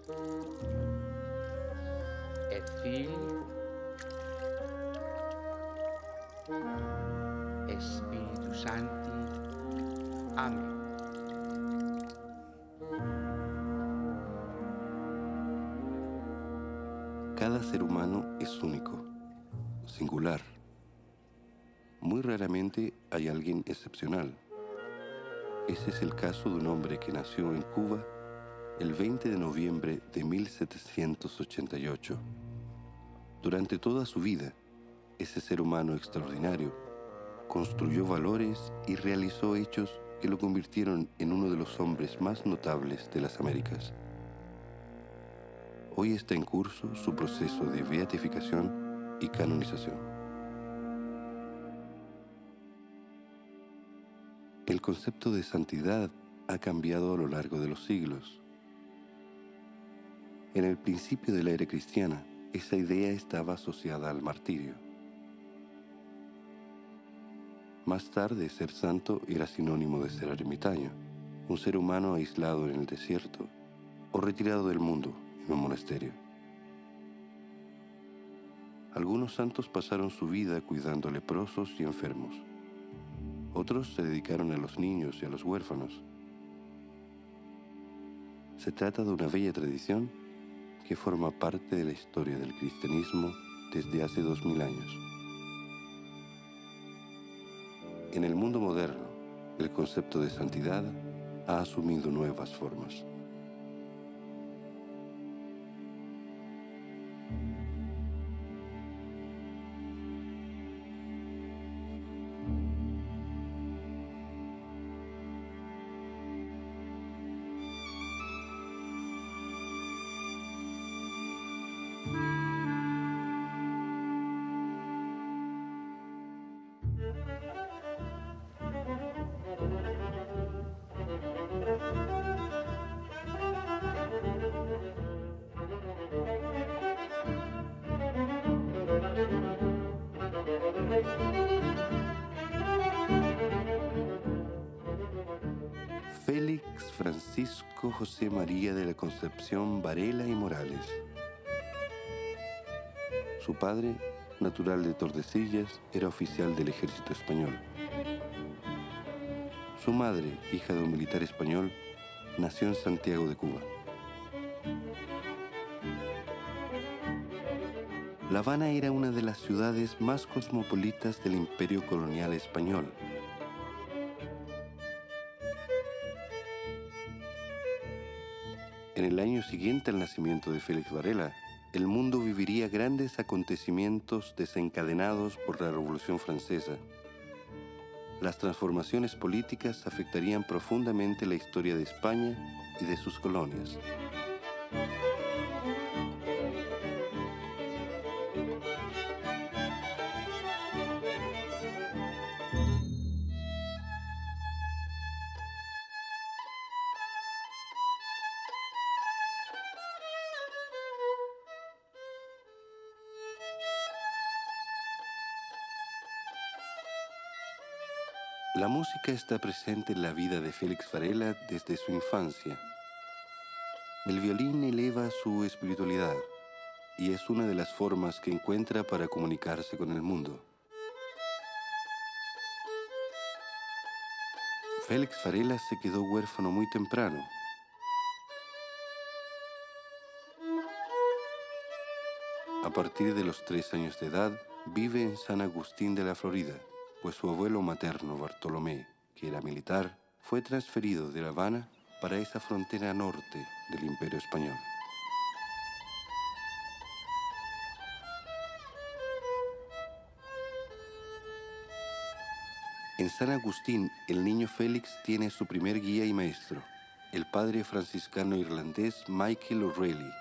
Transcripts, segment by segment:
et Filii, et Spiritus Sancti. Amén. Cada ser humano es único, singular. Muy raramente hay alguien excepcional. Ese es el caso de un hombre que nació en Cuba el 20 de noviembre de 1788. Durante toda su vida, ese ser humano extraordinario construyó valores y realizó hechos que lo convirtieron en uno de los hombres más notables de las Américas. Hoy está en curso su proceso de beatificación y canonización. El concepto de santidad ha cambiado a lo largo de los siglos. En el principio de la era cristiana, esa idea estaba asociada al martirio. Más tarde, ser santo era sinónimo de ser ermitaño, un ser humano aislado en el desierto o retirado del mundo en un monasterio. Algunos santos pasaron su vida cuidando leprosos y enfermos. Otros se dedicaron a los niños y a los huérfanos. Se trata de una bella tradición que forma parte de la historia del cristianismo desde hace 2000 años. En el mundo moderno, el concepto de santidad ha asumido nuevas formas. Félix Francisco José María de la Concepción Varela y Morales. Su padre, natural de Tordesillas, era oficial del ejército español. Su madre, hija de un militar español, nació en Santiago de Cuba. La Habana era una de las ciudades más cosmopolitas del imperio colonial español. En el año siguiente al nacimiento de Félix Varela, el mundo viviría grandes acontecimientos desencadenados por la Revolución Francesa. Las transformaciones políticas afectarían profundamente la historia de España y de sus colonias. La música está presente en la vida de Félix Varela desde su infancia. El violín eleva su espiritualidad y es una de las formas que encuentra para comunicarse con el mundo. Félix Varela se quedó huérfano muy temprano. A partir de los 3 años de edad, vive en San Agustín de la Florida, pues su abuelo materno, Bartolomé, que era militar, fue transferido de La Habana para esa frontera norte del Imperio Español. En San Agustín, el niño Félix tiene su primer guía y maestro, el padre franciscano irlandés Michael O'Reilly.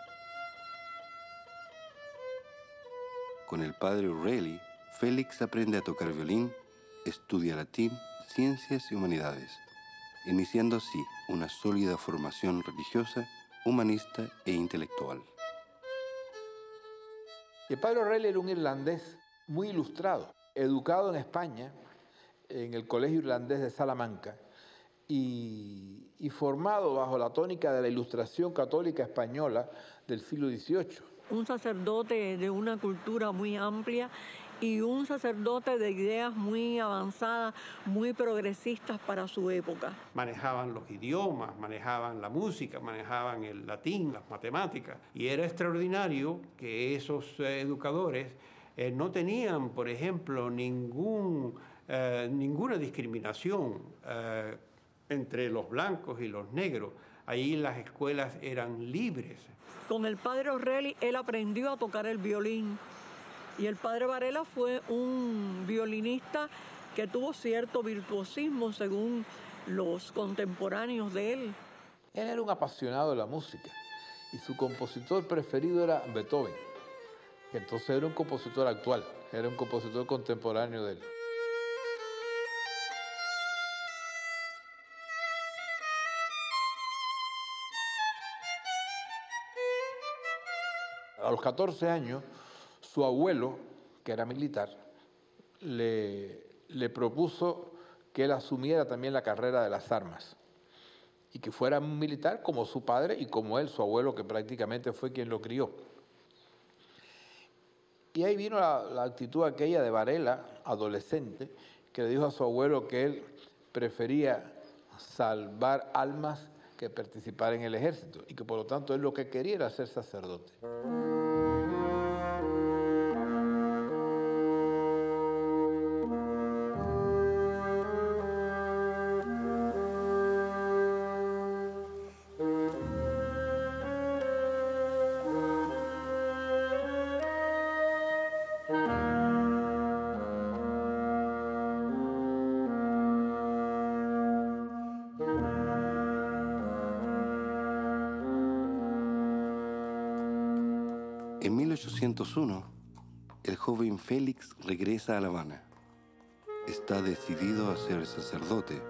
Con el padre O'Reilly, Félix aprende a tocar violín, estudia latín, ciencias y humanidades, iniciando así una sólida formación religiosa, humanista e intelectual. El padre O'Reilly era un irlandés muy ilustrado, educado en España, en el Colegio Irlandés de Salamanca, y formado bajo la tónica de la Ilustración católica española del siglo XVIII. Un sacerdote de una cultura muy amplia y un sacerdote de ideas muy avanzadas, muy progresistas para su época. Manejaban los idiomas, manejaban la música, manejaban el latín, las matemáticas. Y era extraordinario que esos educadores no tenían, por ejemplo, ninguna discriminación entre los blancos y los negros. Ahí las escuelas eran libres. Con el padre O'Reilly él aprendió a tocar el violín. Y el padre Varela fue un violinista que tuvo cierto virtuosismo según los contemporáneos de él. Él era un apasionado de la música y su compositor preferido era Beethoven, que entonces era un compositor actual, era un compositor contemporáneo de él. A los 14 años, su abuelo, que era militar, le propuso que él asumiera también la carrera de las armas y que fuera un militar como su padre y como él, su abuelo, que prácticamente fue quien lo crió. Y ahí vino la actitud aquella de Varela, adolescente, que le dijo a su abuelo que él prefería salvar almas que participar en el ejército y que por lo tanto él lo que quería era ser sacerdote. En 1801, el joven Félix regresa a La Habana. Está decidido a ser sacerdote.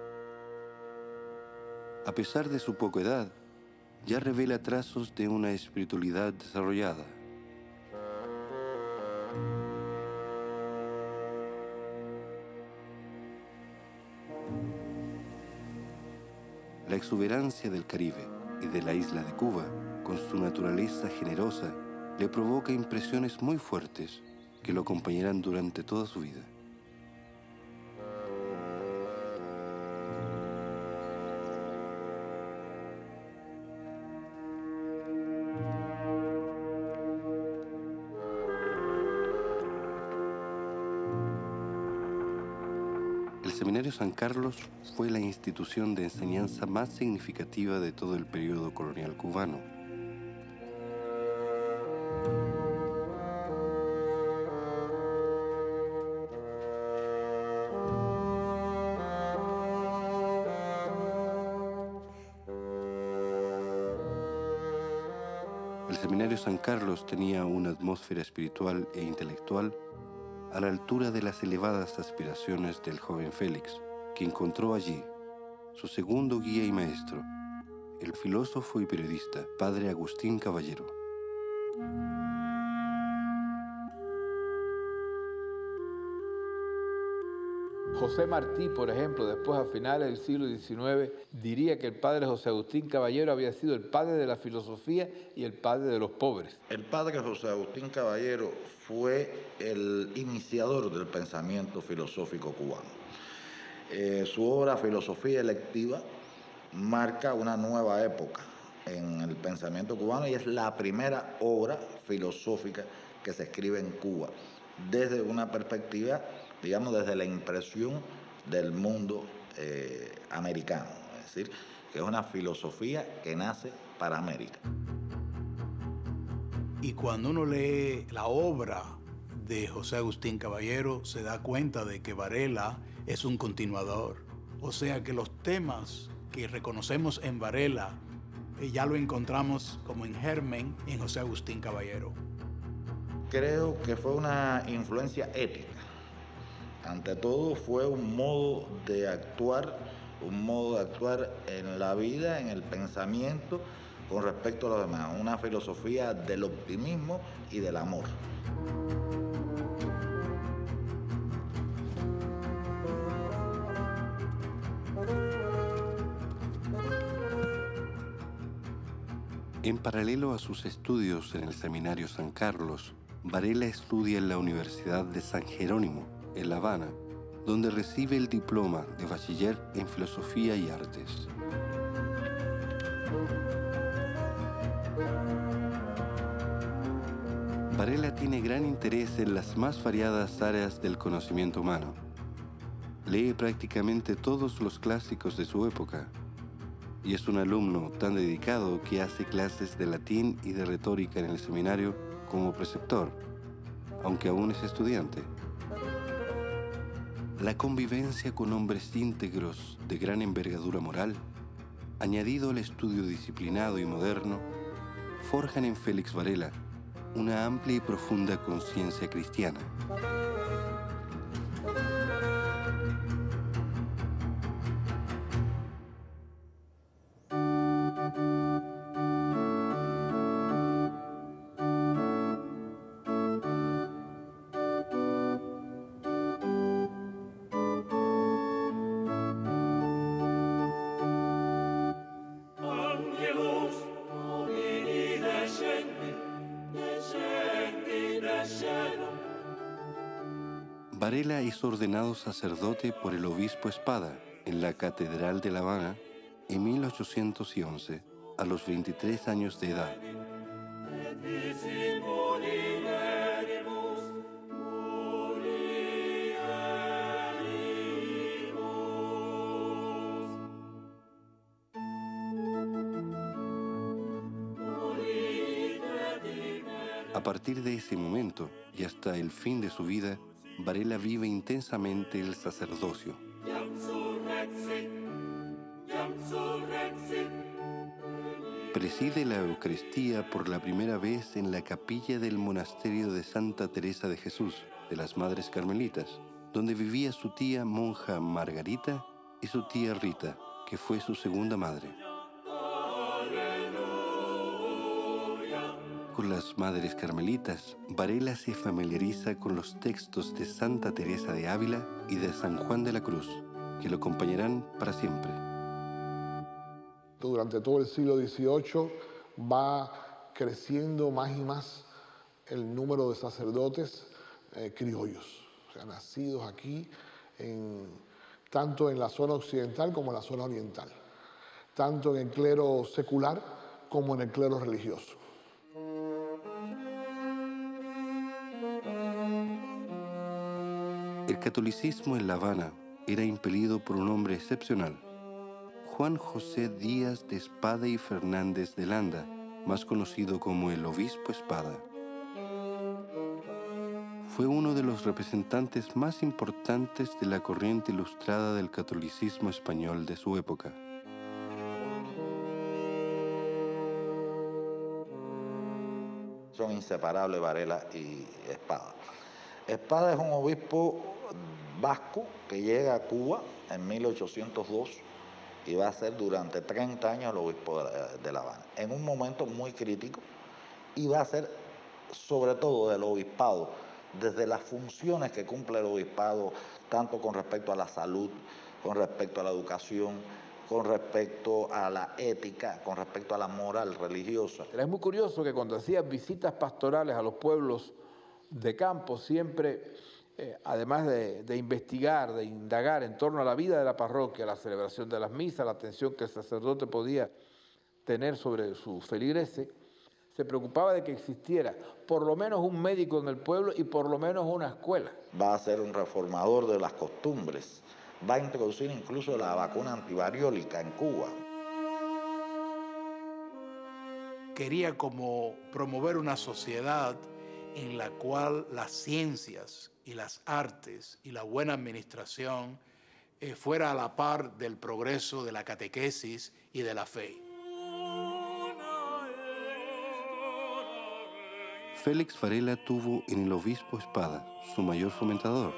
A pesar de su poca edad, ya revela trazos de una espiritualidad desarrollada. La exuberancia del Caribe y de la isla de Cuba, con su naturaleza generosa, le provoca impresiones muy fuertes que lo acompañarán durante toda su vida. El Seminario San Carlos fue la institución de enseñanza más significativa de todo el periodo colonial cubano. El Seminario San Carlos tenía una atmósfera espiritual e intelectual a la altura de las elevadas aspiraciones del joven Félix, que encontró allí su segundo guía y maestro, el filósofo y periodista padre Agustín Caballero. José Martí, por ejemplo, después a finales del siglo XIX, diría que el padre José Agustín Caballero había sido el padre de la filosofía y el padre de los pobres. El padre José Agustín Caballero fue el iniciador del pensamiento filosófico cubano. Su obra Filosofía Electiva marca una nueva época en el pensamiento cubano y es la primera obra filosófica que se escribe en Cuba desde una perspectiva, digamos, desde la impresión del mundo americano, es decir, que es una filosofía que nace para América. Y cuando uno lee la obra de José Agustín Caballero, se da cuenta de que Varela es un continuador. O sea que los temas que reconocemos en Varela ya lo encontramos como en germen en José Agustín Caballero. Creo que fue una influencia ética. Ante todo fue un modo de actuar en la vida, en el pensamiento, con respecto a los demás, una filosofía del optimismo y del amor. En paralelo a sus estudios en el Seminario San Carlos, Varela estudia en la Universidad de San Jerónimo, en La Habana, donde recibe el diploma de bachiller en Filosofía y Artes. Varela tiene gran interés en las más variadas áreas del conocimiento humano. Lee prácticamente todos los clásicos de su época y es un alumno tan dedicado que hace clases de latín y de retórica en el seminario como preceptor, aunque aún es estudiante. La convivencia con hombres íntegros de gran envergadura moral, añadido al estudio disciplinado y moderno, forjan en Félix Varela una amplia y profunda conciencia cristiana. Varela es ordenado sacerdote por el obispo Espada en la Catedral de La Habana en 1811, a los 23 años de edad. A partir de ese momento y hasta el fin de su vida, Varela vive intensamente el sacerdocio. Preside la Eucaristía por la primera vez en la capilla del monasterio de Santa Teresa de Jesús, de las Madres Carmelitas, donde vivía su tía monja Margarita y su tía Rita, que fue su segunda madre. Con las Madres Carmelitas, Varela se familiariza con los textos de Santa Teresa de Ávila y de San Juan de la Cruz, que lo acompañarán para siempre. Durante todo el siglo XVIII va creciendo más y más el número de sacerdotes criollos, o sea, nacidos aquí, tanto en la zona occidental como en la zona oriental, tanto en el clero secular como en el clero religioso. El catolicismo en La Habana era impelido por un hombre excepcional, Juan José Díaz de Espada y Fernández de Landa, más conocido como el Obispo Espada. Fue uno de los representantes más importantes de la corriente ilustrada del catolicismo español de su época. Son inseparables Varela y Espada. Espada es un obispo vasco que llega a Cuba en 1802 y va a ser durante 30 años el obispo de La Habana, en un momento muy crítico, y va a ser sobre todo del obispado, desde las funciones que cumple el obispado, tanto con respecto a la salud, con respecto a la educación, con respecto a la ética, con respecto a la moral religiosa. Es muy curioso que cuando hacía visitas pastorales a los pueblos de campo, siempre, además de investigar, de indagar en torno a la vida de la parroquia, la celebración de las misas, la atención que el sacerdote podía tener sobre sus feligreses, se preocupaba de que existiera por lo menos un médico en el pueblo y por lo menos una escuela. Va a ser un reformador de las costumbres, va a introducir incluso la vacuna antivariólica en Cuba. Quería como promover una sociedad en la cual las ciencias y las artes y la buena administración fuera a la par del progreso de la catequesis y de la fe. Félix Varela tuvo en el obispo Espada su mayor fomentador.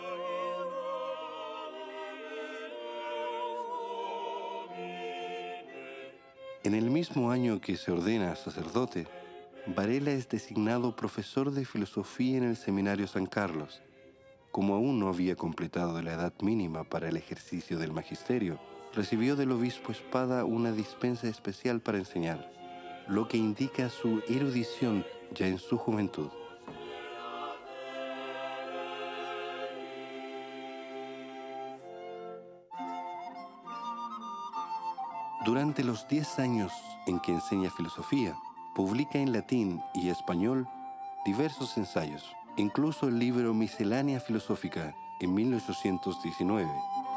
En el mismo año que se ordena sacerdote, Varela es designado profesor de filosofía en el Seminario San Carlos. Como aún no había completado la edad mínima para el ejercicio del magisterio, recibió del obispo Espada una dispensa especial para enseñar. lo que indica su erudición ya en su juventud. Durante los 10 años en que enseña filosofía, publica en latín y español diversos ensayos, incluso el libro Miscelánea Filosófica en 1819.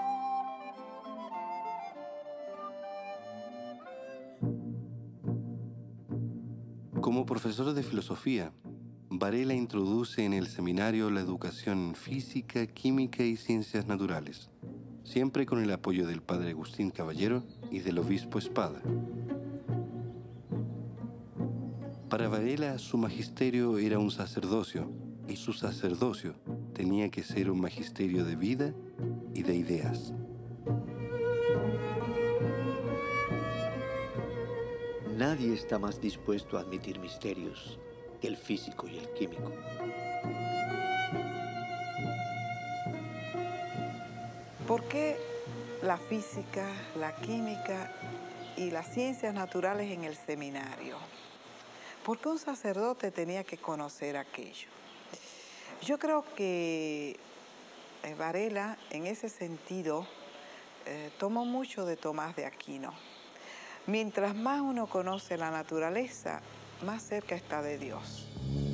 Como profesor de filosofía, Varela introduce en el seminario la educación en física, química y ciencias naturales, siempre con el apoyo del padre Agustín Caballero y del obispo Espada. Para Varela, su magisterio era un sacerdocio, y su sacerdocio tenía que ser un magisterio de vida y de ideas. Nadie está más dispuesto a admitir misterios que el físico y el químico. ¿Por qué la física, la química y las ciencias naturales en el seminario? ¿Por qué un sacerdote tenía que conocer aquello? Yo creo que Varela, en ese sentido, tomó mucho de Tomás de Aquino. Mientras más uno conoce la naturaleza, más cerca está de Dios.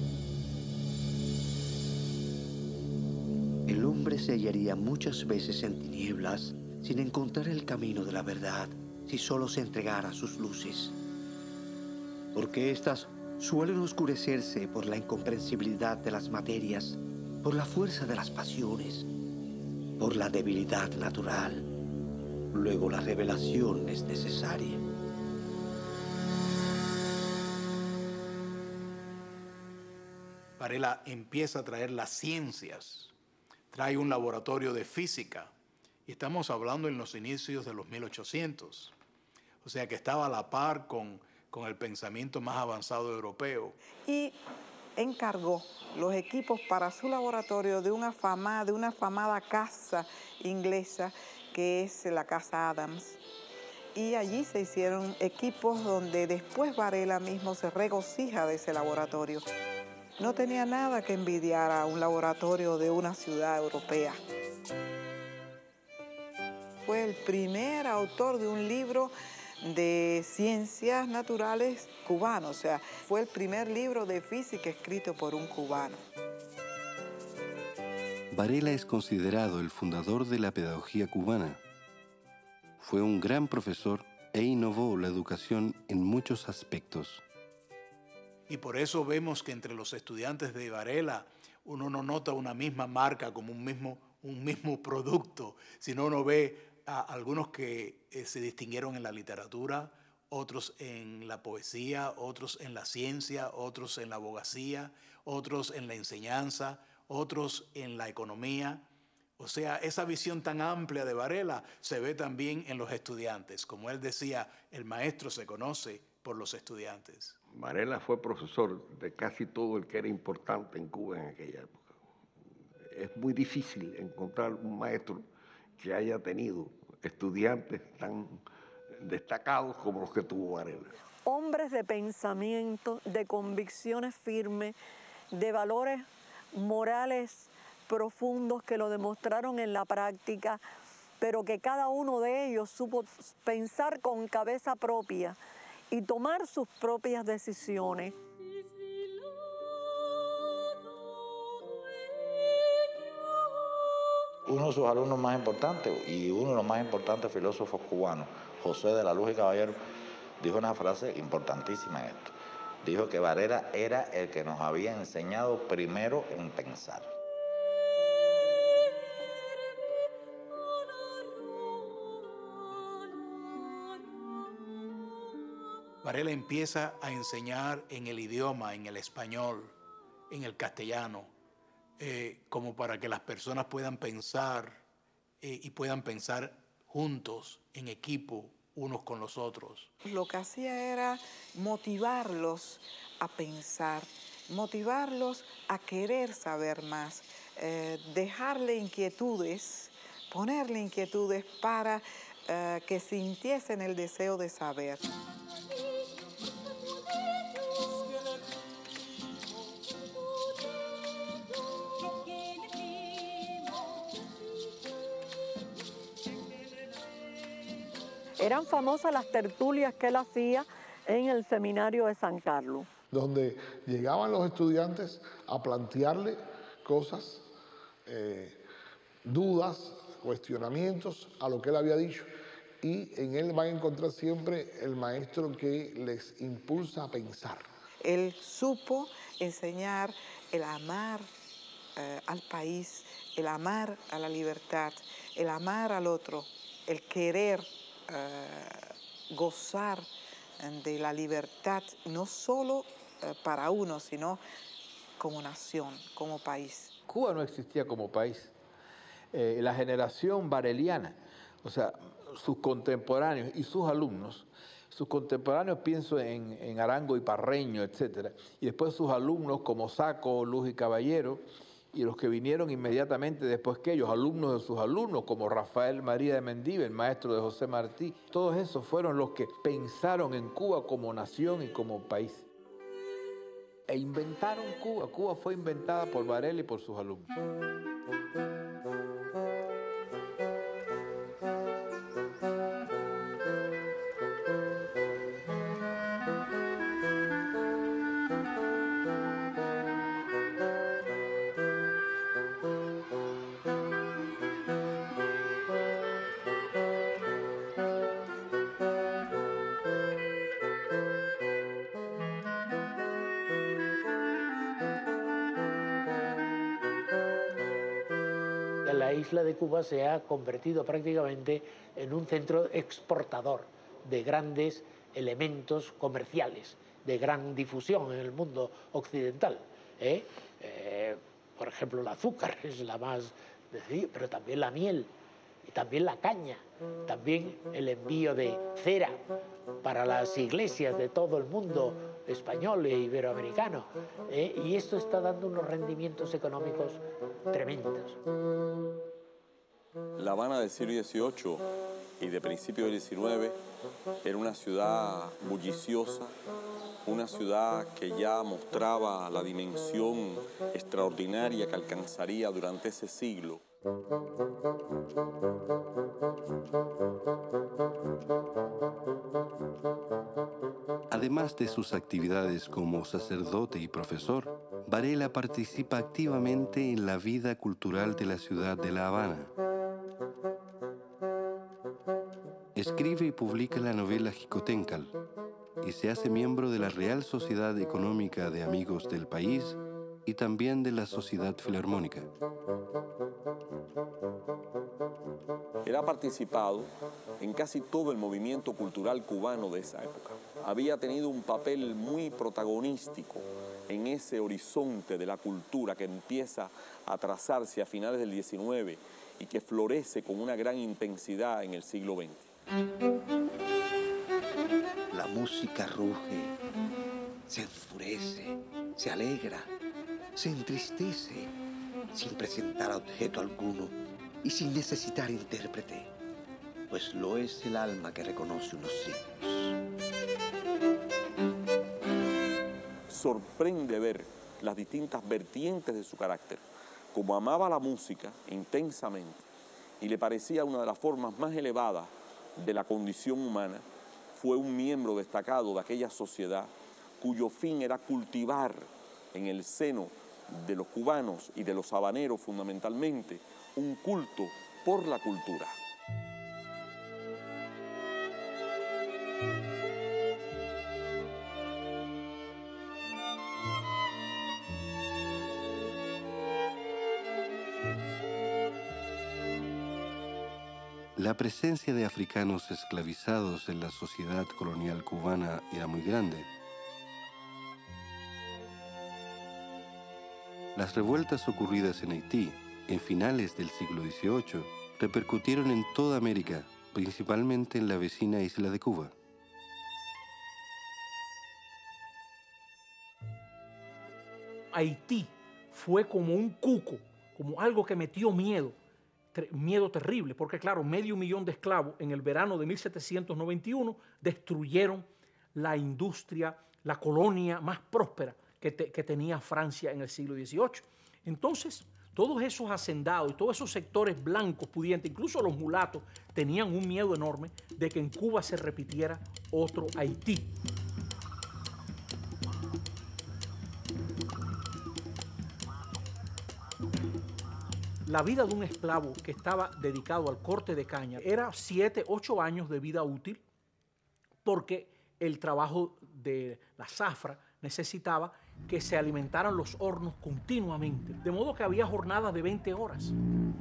El hombre se hallaría muchas veces en tinieblas sin encontrar el camino de la verdad si solo se entregara a sus luces. Porque éstas suelen oscurecerse por la incomprensibilidad de las materias, por la fuerza de las pasiones, por la debilidad natural. Luego la revelación es necesaria. Varela empieza a traer las ciencias, trae un laboratorio de física, y estamos hablando en los inicios de los 1800, o sea que estaba a la par con el pensamiento más avanzado europeo. Y encargó los equipos para su laboratorio de una afamada casa inglesa que es la Casa Adams. Y allí se hicieron equipos donde después Varela mismo se regocija de ese laboratorio. No tenía nada que envidiar a un laboratorio de una ciudad europea. Fue el primer autor de un libro de ciencias naturales cubano, o sea, fue el primer libro de física escrito por un cubano. Varela es considerado el fundador de la pedagogía cubana. Fue un gran profesor e innovó la educación en muchos aspectos. Y por eso vemos que entre los estudiantes de Varela uno no nota una misma marca como un mismo producto, sino uno ve a algunos que se distinguieron en la literatura, otros en la poesía, otros en la ciencia, otros en la abogacía, otros en la enseñanza, otros en la economía. O sea, esa visión tan amplia de Varela se ve también en los estudiantes. Como él decía, el maestro se conoce por los estudiantes. Varela fue profesor de casi todo el que era importante en Cuba en aquella época. Es muy difícil encontrar un maestro que haya tenido estudiantes tan destacados como los que tuvo Varela. Hombres de pensamiento, de convicciones firmes, de valores morales profundos que lo demostraron en la práctica, pero que cada uno de ellos supo pensar con cabeza propia y tomar sus propias decisiones. Uno de sus alumnos más importantes y uno de los más importantes filósofos cubanos, José de la Luz y Caballero, dijo una frase importantísima en esto. Dijo que Varela era el que nos había enseñado primero en pensar. Varela empieza a enseñar en el idioma, en el español, en el castellano, como para que las personas puedan pensar y puedan pensar juntos, en equipo, unos con los otros. Lo que hacía era motivarlos a pensar, motivarlos a querer saber más, dejarle inquietudes, ponerle inquietudes para que sintiesen el deseo de saber. Eran famosas las tertulias que él hacía en el seminario de San Carlos, donde llegaban los estudiantes a plantearle cosas, dudas, cuestionamientos a lo que él había dicho. Y en él van a encontrar siempre el maestro que les impulsa a pensar. Él supo enseñar el amar al país, el amar a la libertad, el amar al otro, el querer gozar de la libertad, no solo para uno, sino como nación, como país. Cuba no existía como país. La generación vareliana, o sea, sus contemporáneos y sus alumnos, sus contemporáneos pienso en Arango y Parreño, etc. Y después sus alumnos como Saco, Luz y Caballero, y los que vinieron inmediatamente después que ellos, alumnos de sus alumnos, como Rafael María de Mendive, el maestro de José Martí. Todos esos fueron los que pensaron en Cuba como nación y como país. E inventaron Cuba. Cuba fue inventada por Varela y por sus alumnos. La isla de Cuba se ha convertido prácticamente en un centro exportador de grandes elementos comerciales, de gran difusión en el mundo occidental. Por ejemplo, el azúcar es la más decidida, pero también la miel, y también la caña, también el envío de cera para las iglesias de todo el mundo español e iberoamericano. Y esto está dando unos rendimientos económicos tremendos. La Habana del siglo XVIII y de principios del XIX era una ciudad bulliciosa, una ciudad que ya mostraba la dimensión extraordinaria que alcanzaría durante ese siglo. Además de sus actividades como sacerdote y profesor, Varela participa activamente en la vida cultural de la ciudad de La Habana. Escribe y publica la novela Jicotencal y se hace miembro de la Real Sociedad Económica de Amigos del País y también de la Sociedad Filarmónica. Él ha participado en casi todo el movimiento cultural cubano de esa época. Había tenido un papel muy protagonístico en ese horizonte de la cultura que empieza a trazarse a finales del XIX y que florece con una gran intensidad en el siglo XX. La música ruge, se enfurece, se alegra, se entristece, sin presentar objeto alguno y sin necesitar intérprete, pues lo es el alma que reconoce unos signos. Sorprende ver las distintas vertientes de su carácter, como amaba la música intensamente y le parecía una de las formas más elevadas de la condición humana. Fue un miembro destacado de aquella sociedad cuyo fin era cultivar en el seno de los cubanos y de los habaneros fundamentalmente un culto por la cultura. La presencia de africanos esclavizados en la sociedad colonial cubana era muy grande. Las revueltas ocurridas en Haití en finales del siglo XVIII repercutieron en toda América, principalmente en la vecina isla de Cuba. Haití fue como un cuco, como algo que metió miedo terrible, porque claro, 500.000 de esclavos en el verano de 1791 destruyeron la industria, la colonia más próspera que tenía Francia en el siglo XVIII. Entonces, todos esos hacendados y todos esos sectores blancos pudientes, incluso los mulatos, tenían un miedo enorme de que en Cuba se repitiera otro Haití. La vida de un esclavo que estaba dedicado al corte de caña era 7, 8 años de vida útil, porque el trabajo de la zafra necesitaba que se alimentaran los hornos continuamente, de modo que había jornadas de 20 horas.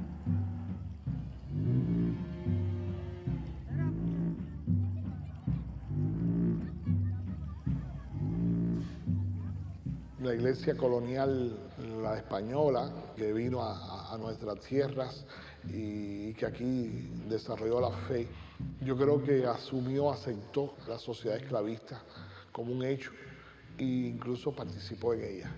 La iglesia colonial, la española, que vino a nuestras tierras y que aquí desarrolló la fe, yo creo que asumió, aceptó la sociedad esclavista como un hecho e incluso participó en ella.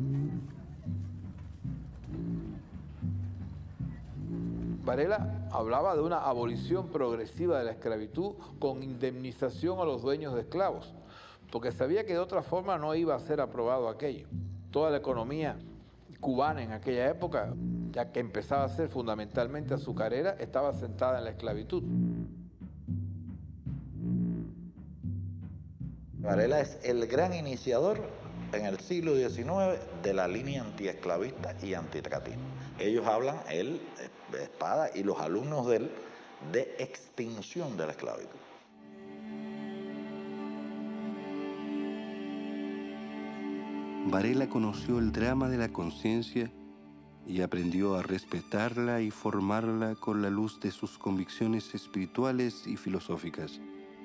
Varela hablaba de una abolición progresiva de la esclavitud con indemnización a los dueños de esclavos, porque sabía que de otra forma no iba a ser aprobado aquello. Toda la economía cubana en aquella época, ya que empezaba a ser fundamentalmente azucarera, estaba sentada en la esclavitud. Varela es el gran iniciador en el siglo XIX de la línea antiesclavista y antitratismo. Ellos hablan, él, Espada y los alumnos de él, de extinción de la esclavitud. Varela conoció el drama de la conciencia y aprendió a respetarla y formarla con la luz de sus convicciones espirituales y filosóficas.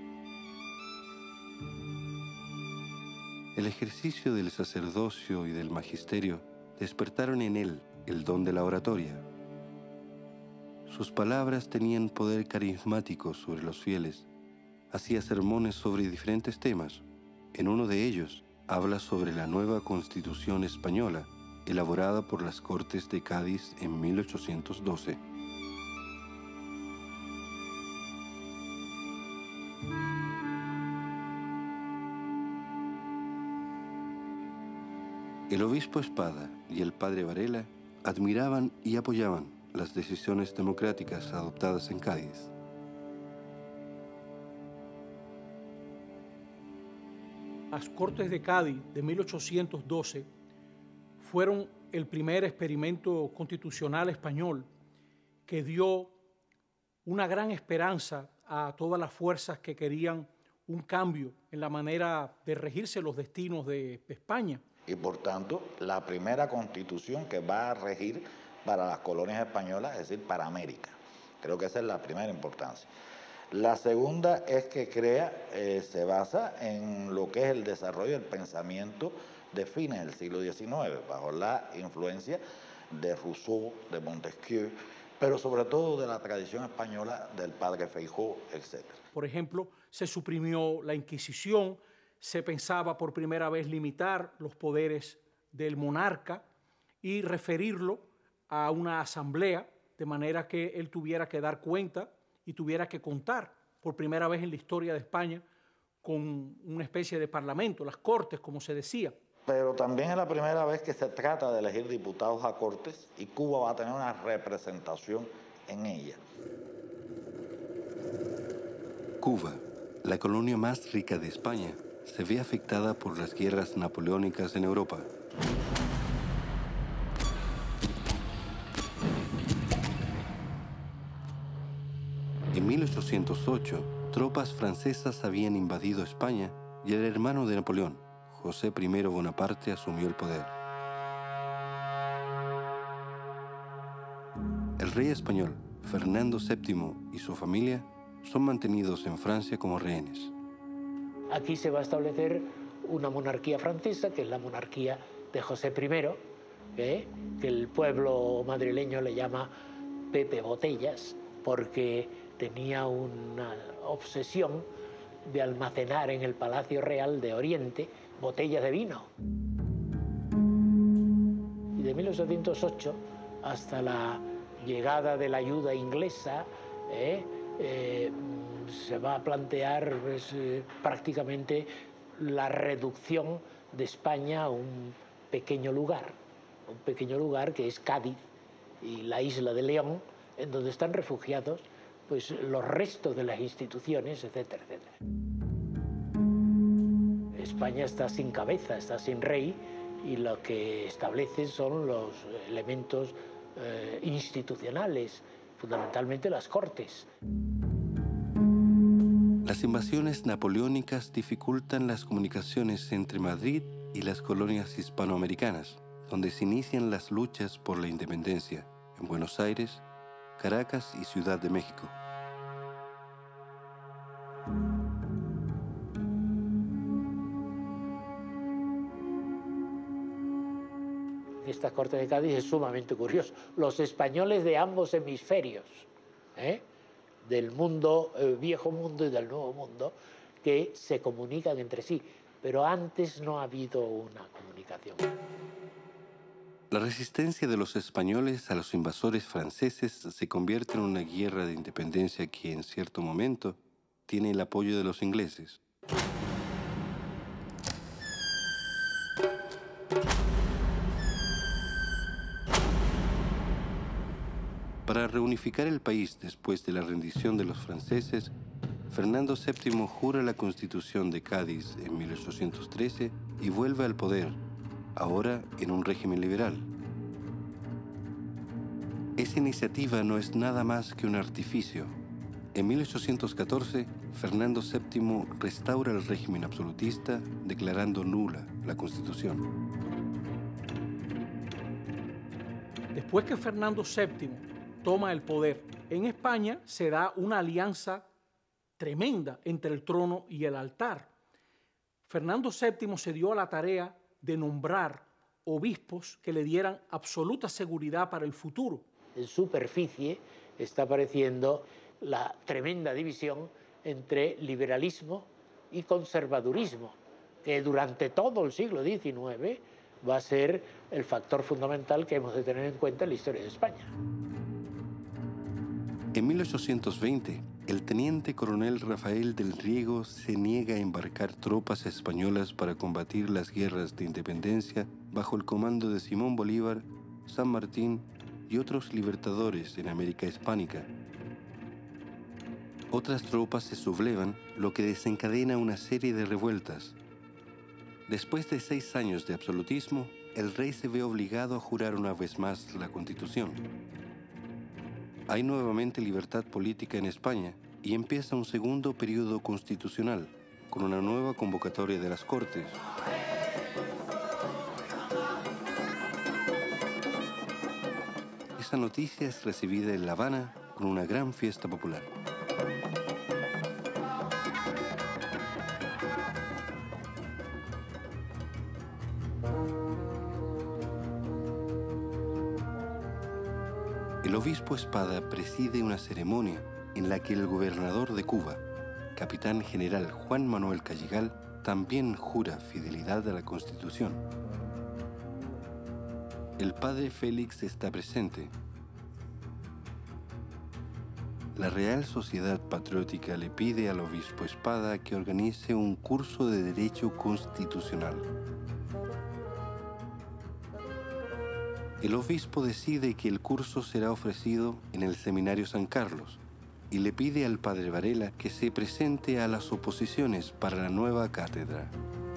El ejercicio del sacerdocio y del magisterio despertaron en él el don de la oratoria. Sus palabras tenían poder carismático sobre los fieles. Hacía sermones sobre diferentes temas. En uno de ellos, habla sobre la nueva Constitución española, elaborada por las Cortes de Cádiz en 1812. El obispo Espada y el padre Varela admiraban y apoyaban las decisiones democráticas adoptadas en Cádiz. Las Cortes de Cádiz de 1812 fueron el primer experimento constitucional español que dio una gran esperanza a todas las fuerzas que querían un cambio en la manera de regirse los destinos de España. Y por tanto, la primera constitución que va a regir para las colonias españolas, es decir, para América. Creo que esa es la primera importancia. La segunda es que se basa en lo que es el desarrollo del pensamiento de fines del siglo XIX, bajo la influencia de Rousseau, de Montesquieu, pero sobre todo de la tradición española del padre Feijó, etc. Por ejemplo, se suprimió la Inquisición, se pensaba por primera vez limitar los poderes del monarca y referirlo a una asamblea, de manera que él tuviera que dar cuenta y tuviera que contar por primera vez en la historia de España con una especie de parlamento, las Cortes, como se decía. Pero también es la primera vez que se trata de elegir diputados a Cortes y Cuba va a tener una representación en ella. Cuba, la colonia más rica de España, se ve afectada por las guerras napoleónicas en Europa. En 1808, tropas francesas habían invadido España y el hermano de Napoleón, José I Bonaparte, asumió el poder. El rey español, Fernando VII, y su familia son mantenidos en Francia como rehenes. Aquí se va a establecer una monarquía francesa, que es la monarquía de José I, que el pueblo madrileño le llama Pepe Botellas, porque tenía una obsesión de almacenar en el Palacio Real de Oriente botellas de vino. Y de 1808 hasta la llegada de la ayuda inglesa, se va a plantear prácticamente la reducción de España a un pequeño lugar que es Cádiz, y la isla de León, en donde están refugiados pues, los restos de las instituciones, etcétera, etcétera. España está sin cabeza, está sin rey, y lo que establece son los elementos institucionales, fundamentalmente las cortes. Las invasiones napoleónicas dificultan las comunicaciones entre Madrid y las colonias hispanoamericanas, donde se inician las luchas por la independencia en Buenos Aires, Caracas y Ciudad de México. Esta corte de Cádiz es sumamente curioso. Los españoles de ambos hemisferios, del mundo, viejo mundo y del nuevo mundo, que se comunican entre sí. Pero antes no ha habido una comunicación. La resistencia de los españoles a los invasores franceses se convierte en una guerra de independencia que en cierto momento tiene el apoyo de los ingleses. Para reunificar el país después de la rendición de los franceses, Fernando VII jura la Constitución de Cádiz en 1813 y vuelve al poder, ahora en un régimen liberal. Esa iniciativa no es nada más que un artificio. En 1814, Fernando VII restaura el régimen absolutista, declarando nula la Constitución. Después que Fernando VII toma el poder, en España se da una alianza tremenda entre el trono y el altar. Fernando VII se dio a la tarea de nombrar obispos que le dieran absoluta seguridad para el futuro. En superficie está apareciendo la tremenda división entre liberalismo y conservadurismo, que durante todo el siglo XIX va a ser el factor fundamental que hemos de tener en cuenta en la historia de España. En 1820, el teniente coronel Rafael del Riego se niega a embarcar tropas españolas para combatir las guerras de independencia bajo el comando de Simón Bolívar, San Martín y otros libertadores en América Hispánica. Otras tropas se sublevan, lo que desencadena una serie de revueltas. Después de 6 años de absolutismo, el rey se ve obligado a jurar una vez más la Constitución. Hay nuevamente libertad política en España y empieza un segundo periodo constitucional, con una nueva convocatoria de las Cortes. Esa noticia es recibida en La Habana con una gran fiesta popular. El obispo Espada preside una ceremonia en la que el gobernador de Cuba, capitán general Juan Manuel Callegal, también jura fidelidad a la Constitución. El padre Félix está presente. La Real Sociedad Patriótica le pide al obispo Espada que organice un curso de Derecho Constitucional. El obispo decide que el curso será ofrecido en el Seminario San Carlos y le pide al padre Varela que se presente a las oposiciones para la nueva cátedra.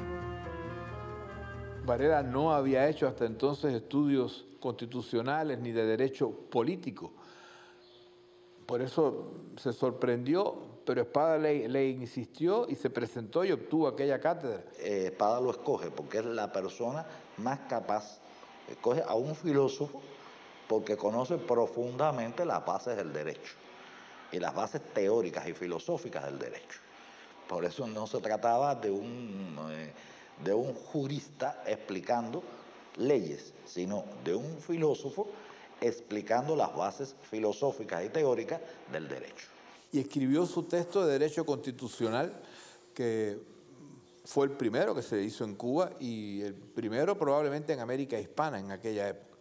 Varela no había hecho hasta entonces estudios constitucionales ni de derecho político. Por eso se sorprendió, pero Espada le insistió y se presentó y obtuvo aquella cátedra. Espada lo escoge porque es la persona más capaz. Escoge a un filósofo porque conoce profundamente las bases del derecho y las bases teóricas y filosóficas del derecho. Por eso no se trataba de un jurista explicando leyes, sino de un filósofo explicando las bases filosóficas y teóricas del derecho. Y escribió su texto de Derecho Constitucional, que fue el primero que se hizo en Cuba y el primero probablemente en América Hispana en aquella época.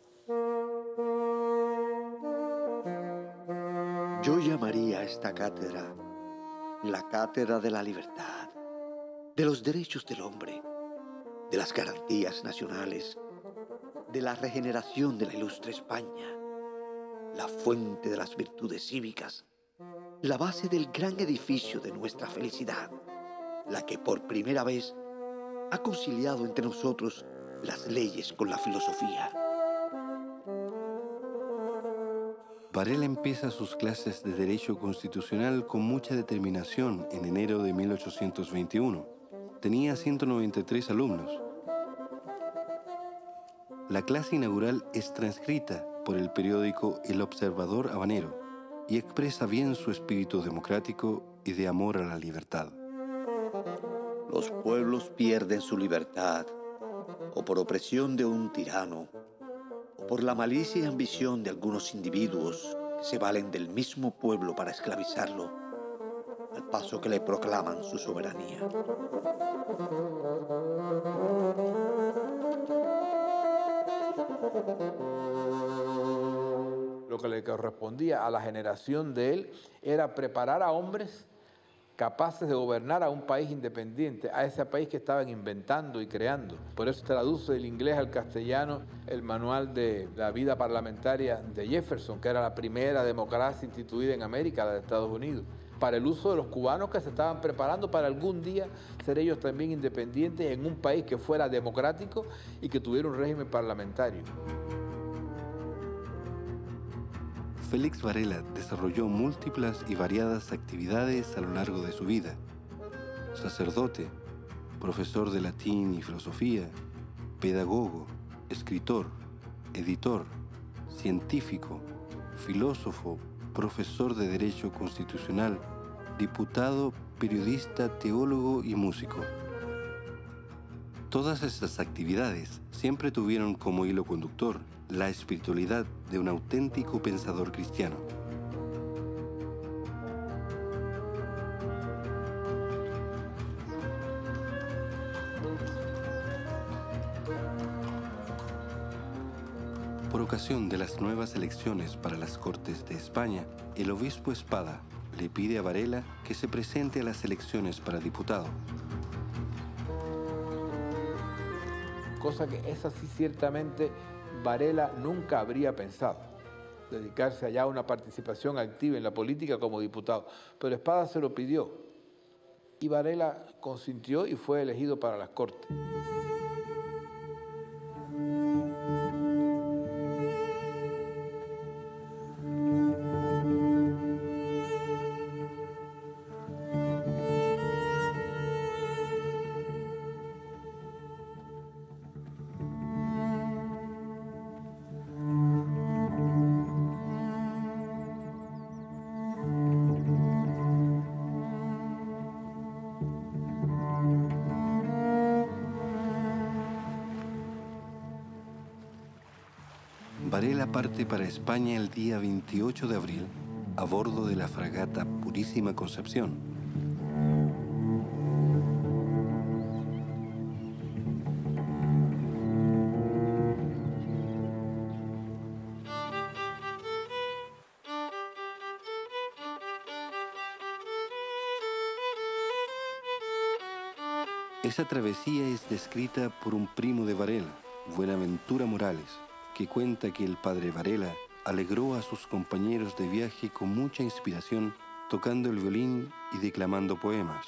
Yo llamaría a esta cátedra la cátedra de la libertad, de los derechos del hombre, de las garantías nacionales, de la regeneración de la ilustre España, la fuente de las virtudes cívicas, la base del gran edificio de nuestra felicidad, la que por primera vez ha conciliado entre nosotros las leyes con la filosofía. Varela empieza sus clases de Derecho Constitucional con mucha determinación en enero de 1821. Tenía 193 alumnos. La clase inaugural es transcrita por el periódico El Observador Habanero y expresa bien su espíritu democrático y de amor a la libertad. Los pueblos pierden su libertad, o por opresión de un tirano, o por la malicia y ambición de algunos individuos que se valen del mismo pueblo para esclavizarlo, al paso que le proclaman su soberanía. Lo que le correspondía a la generación de él era preparar a hombres capaces de gobernar a un país independiente, a ese país que estaban inventando y creando. Por eso traduce del inglés al castellano el manual de la vida parlamentaria de Jefferson, que era la primera democracia instituida en América, la de Estados Unidos, para el uso de los cubanos que se estaban preparando para algún día ser ellos también independientes en un país que fuera democrático y que tuviera un régimen parlamentario. Félix Varela desarrolló múltiples y variadas actividades a lo largo de su vida. Sacerdote, profesor de latín y filosofía, pedagogo, escritor, editor, científico, filósofo, profesor de Derecho Constitucional, diputado, periodista, teólogo y músico. Todas estas actividades siempre tuvieron como hilo conductor la espiritualidad de un auténtico pensador cristiano. Por ocasión de las nuevas elecciones para las Cortes de España, el obispo Espada le pide a Varela que se presente a las elecciones para diputado. Cosa que esa sí ciertamente Varela nunca habría pensado, dedicarse allá a una participación activa en la política como diputado. Pero Espada se lo pidió y Varela consintió y fue elegido para las Cortes. Varela parte para España el día 28 de abril a bordo de la fragata Purísima Concepción. Esa travesía es descrita por un primo de Varela, Buenaventura Morales, que cuenta que el padre Varela alegró a sus compañeros de viaje con mucha inspiración, tocando el violín y declamando poemas.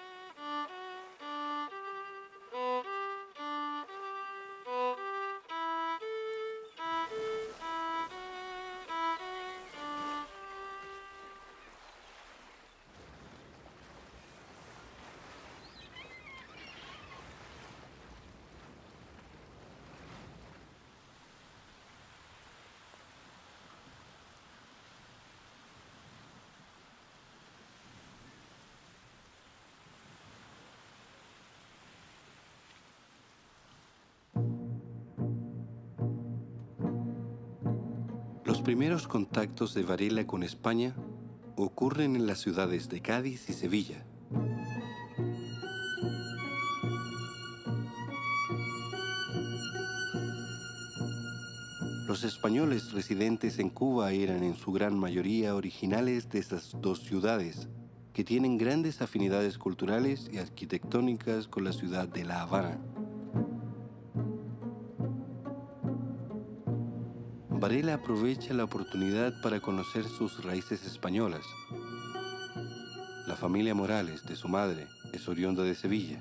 Los primeros contactos de Varela con España ocurren en las ciudades de Cádiz y Sevilla. Los españoles residentes en Cuba eran en su gran mayoría originales de esas dos ciudades, que tienen grandes afinidades culturales y arquitectónicas con la ciudad de La Habana. Varela aprovecha la oportunidad para conocer sus raíces españolas. La familia Morales, de su madre, es oriunda de Sevilla.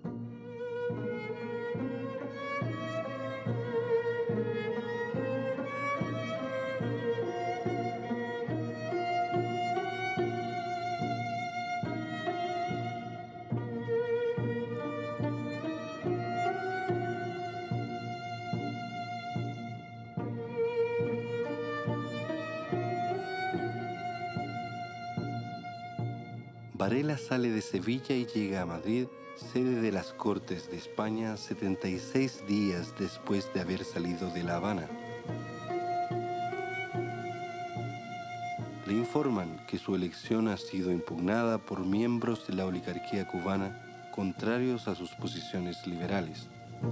Varela sale de Sevilla y llega a Madrid, sede de las Cortes de España, 76 días después de haber salido de La Habana. Le informan que su elección ha sido impugnada por miembros de la oligarquía cubana contrarios a sus posiciones liberales.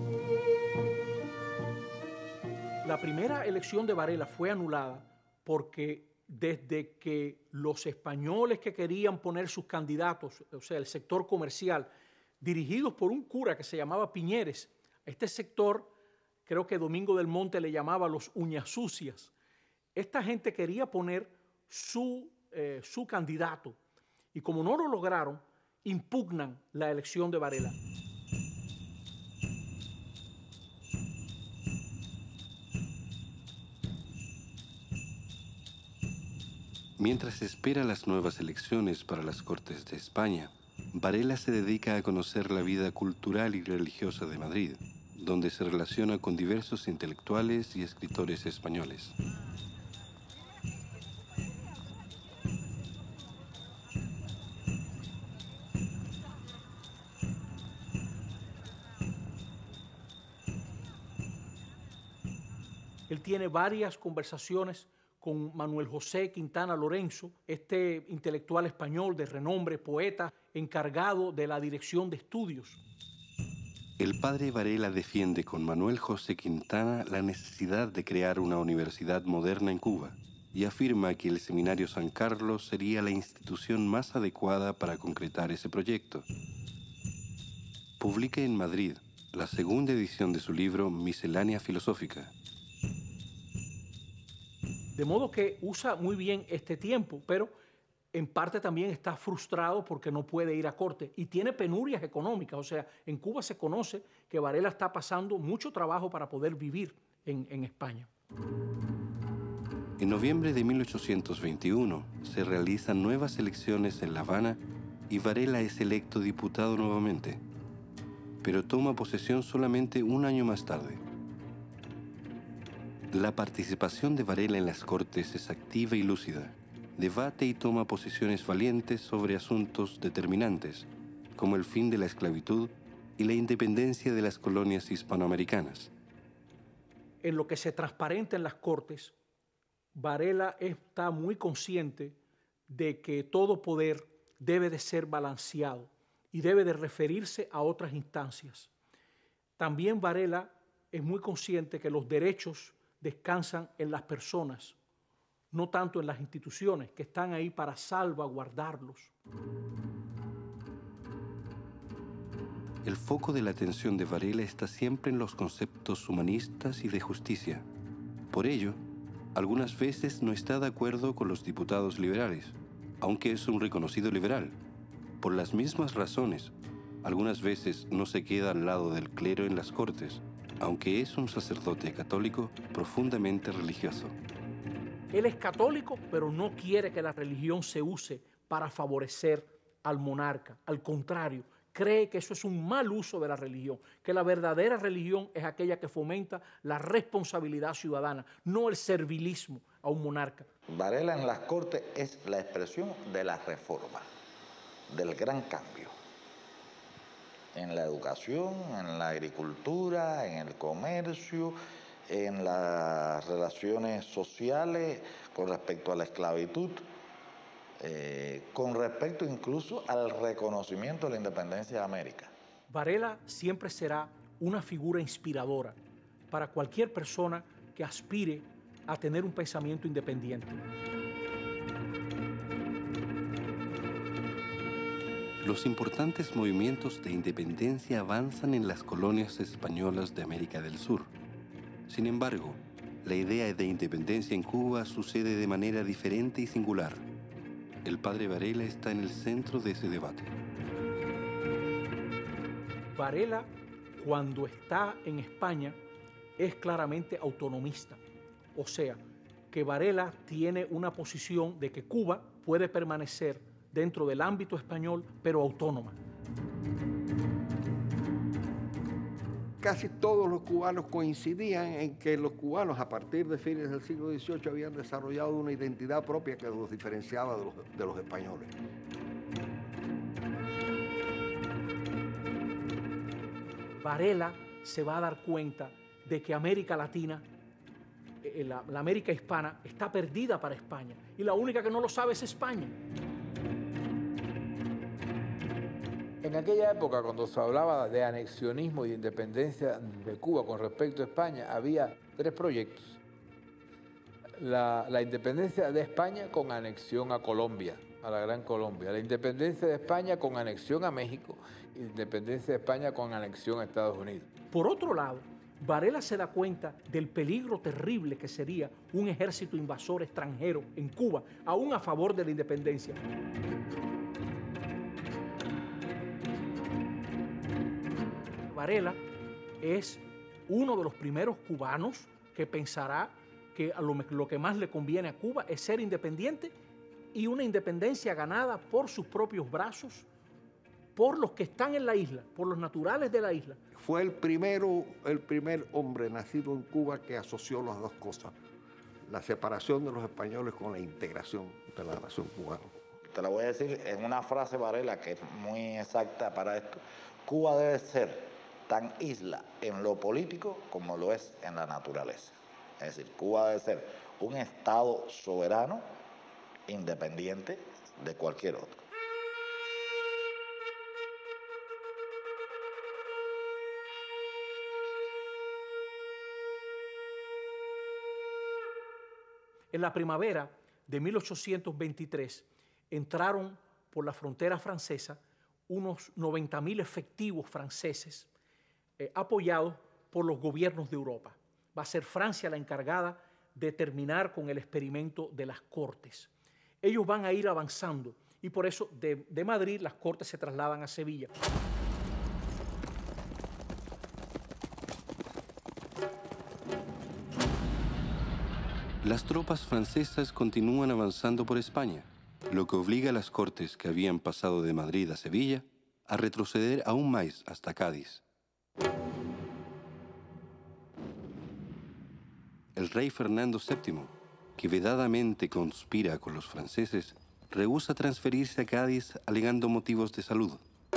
La primera elección de Varela fue anulada porque desde que los españoles que querían poner sus candidatos, o sea, el sector comercial, dirigidos por un cura que se llamaba Piñeres, este sector, creo que Domingo del Monte le llamaba los uñas sucias, esta gente quería poner su candidato y como no lo lograron, impugnan la elección de Varela. Mientras espera las nuevas elecciones para las Cortes de España, Varela se dedica a conocer la vida cultural y religiosa de Madrid, donde se relaciona con diversos intelectuales y escritores españoles. Él tiene varias conversaciones con Manuel José Quintana Lorenzo, este intelectual español de renombre, poeta, encargado de la dirección de estudios. El padre Varela defiende con Manuel José Quintana la necesidad de crear una universidad moderna en Cuba y afirma que el Seminario San Carlos sería la institución más adecuada para concretar ese proyecto. Publica en Madrid la segunda edición de su libro Miscelánea Filosófica. De modo que usa muy bien este tiempo, pero en parte también está frustrado porque no puede ir a corte y tiene penurias económicas. O sea, en Cuba se conoce que Varela está pasando mucho trabajo para poder vivir en España. En noviembre de 1821 se realizan nuevas elecciones en La Habana y Varela es electo diputado nuevamente, pero toma posesión solamente un año más tarde. La participación de Varela en las Cortes es activa y lúcida. Debate y toma posiciones valientes sobre asuntos determinantes, como el fin de la esclavitud y la independencia de las colonias hispanoamericanas. En lo que se transparenta en las Cortes, Varela está muy consciente de que todo poder debe de ser balanceado y debe de referirse a otras instancias. También Varela es muy consciente que los derechos descansan en las personas, no tanto en las instituciones que están ahí para salvaguardarlos. El foco de la atención de Varela está siempre en los conceptos humanistas y de justicia. Por ello, algunas veces no está de acuerdo con los diputados liberales, aunque es un reconocido liberal. Por las mismas razones, algunas veces no se queda al lado del clero en las Cortes, aunque es un sacerdote católico profundamente religioso. Él es católico, pero no quiere que la religión se use para favorecer al monarca. Al contrario, cree que eso es un mal uso de la religión, que la verdadera religión es aquella que fomenta la responsabilidad ciudadana, no el servilismo a un monarca. Varela en las Cortes es la expresión de la reforma, del gran cambio. En la educación, en la agricultura, en el comercio, en las relaciones sociales con respecto a la esclavitud, con respecto incluso al reconocimiento de la independencia de América. Varela siempre será una figura inspiradora para cualquier persona que aspire a tener un pensamiento independiente. Los importantes movimientos de independencia avanzan en las colonias españolas de América del Sur. Sin embargo, la idea de independencia en Cuba sucede de manera diferente y singular. El padre Varela está en el centro de ese debate. Varela, cuando está en España, es claramente autonomista. O sea, que Varela tiene una posición de que Cuba puede permanecer dentro del ámbito español, pero autónoma. Casi todos los cubanos coincidían en que los cubanos a partir de fines del siglo XVIII habían desarrollado una identidad propia que los diferenciaba de los españoles. Varela se va a dar cuenta de que América Latina, la América hispana, está perdida para España y la única que no lo sabe es España. En aquella época, cuando se hablaba de anexionismo y de independencia de Cuba con respecto a España, había tres proyectos. La independencia de España con anexión a Colombia, a la Gran Colombia. La independencia de España con anexión a México. Y la independencia de España con anexión a Estados Unidos. Por otro lado, Varela se da cuenta del peligro terrible que sería un ejército invasor extranjero en Cuba, aún a favor de la independencia. Varela es uno de los primeros cubanos que pensará que lo que más le conviene a Cuba es ser independiente y una independencia ganada por sus propios brazos, por los que están en la isla, por los naturales de la isla. Fue el primer hombre nacido en Cuba que asoció las dos cosas, la separación de los españoles con la integración de la nación cubana. Te la voy a decir en una frase, Varela, que es muy exacta para esto. Cuba debe ser tan isla en lo político como lo es en la naturaleza. Es decir, Cuba debe ser un Estado soberano, independiente de cualquier otro. En la primavera de 1823 entraron por la frontera francesa unos 90.000 efectivos franceses apoyados por los gobiernos de Europa. Va a ser Francia la encargada de terminar con el experimento de las Cortes. Ellos van a ir avanzando y por eso de Madrid las Cortes se trasladan a Sevilla. Las tropas francesas continúan avanzando por España, lo que obliga a las Cortes que habían pasado de Madrid a Sevilla a retroceder aún más hasta Cádiz. El rey Fernando VII, que vedadamente conspira con los franceses, rehúsa transferirse a Cádiz alegando motivos de salud.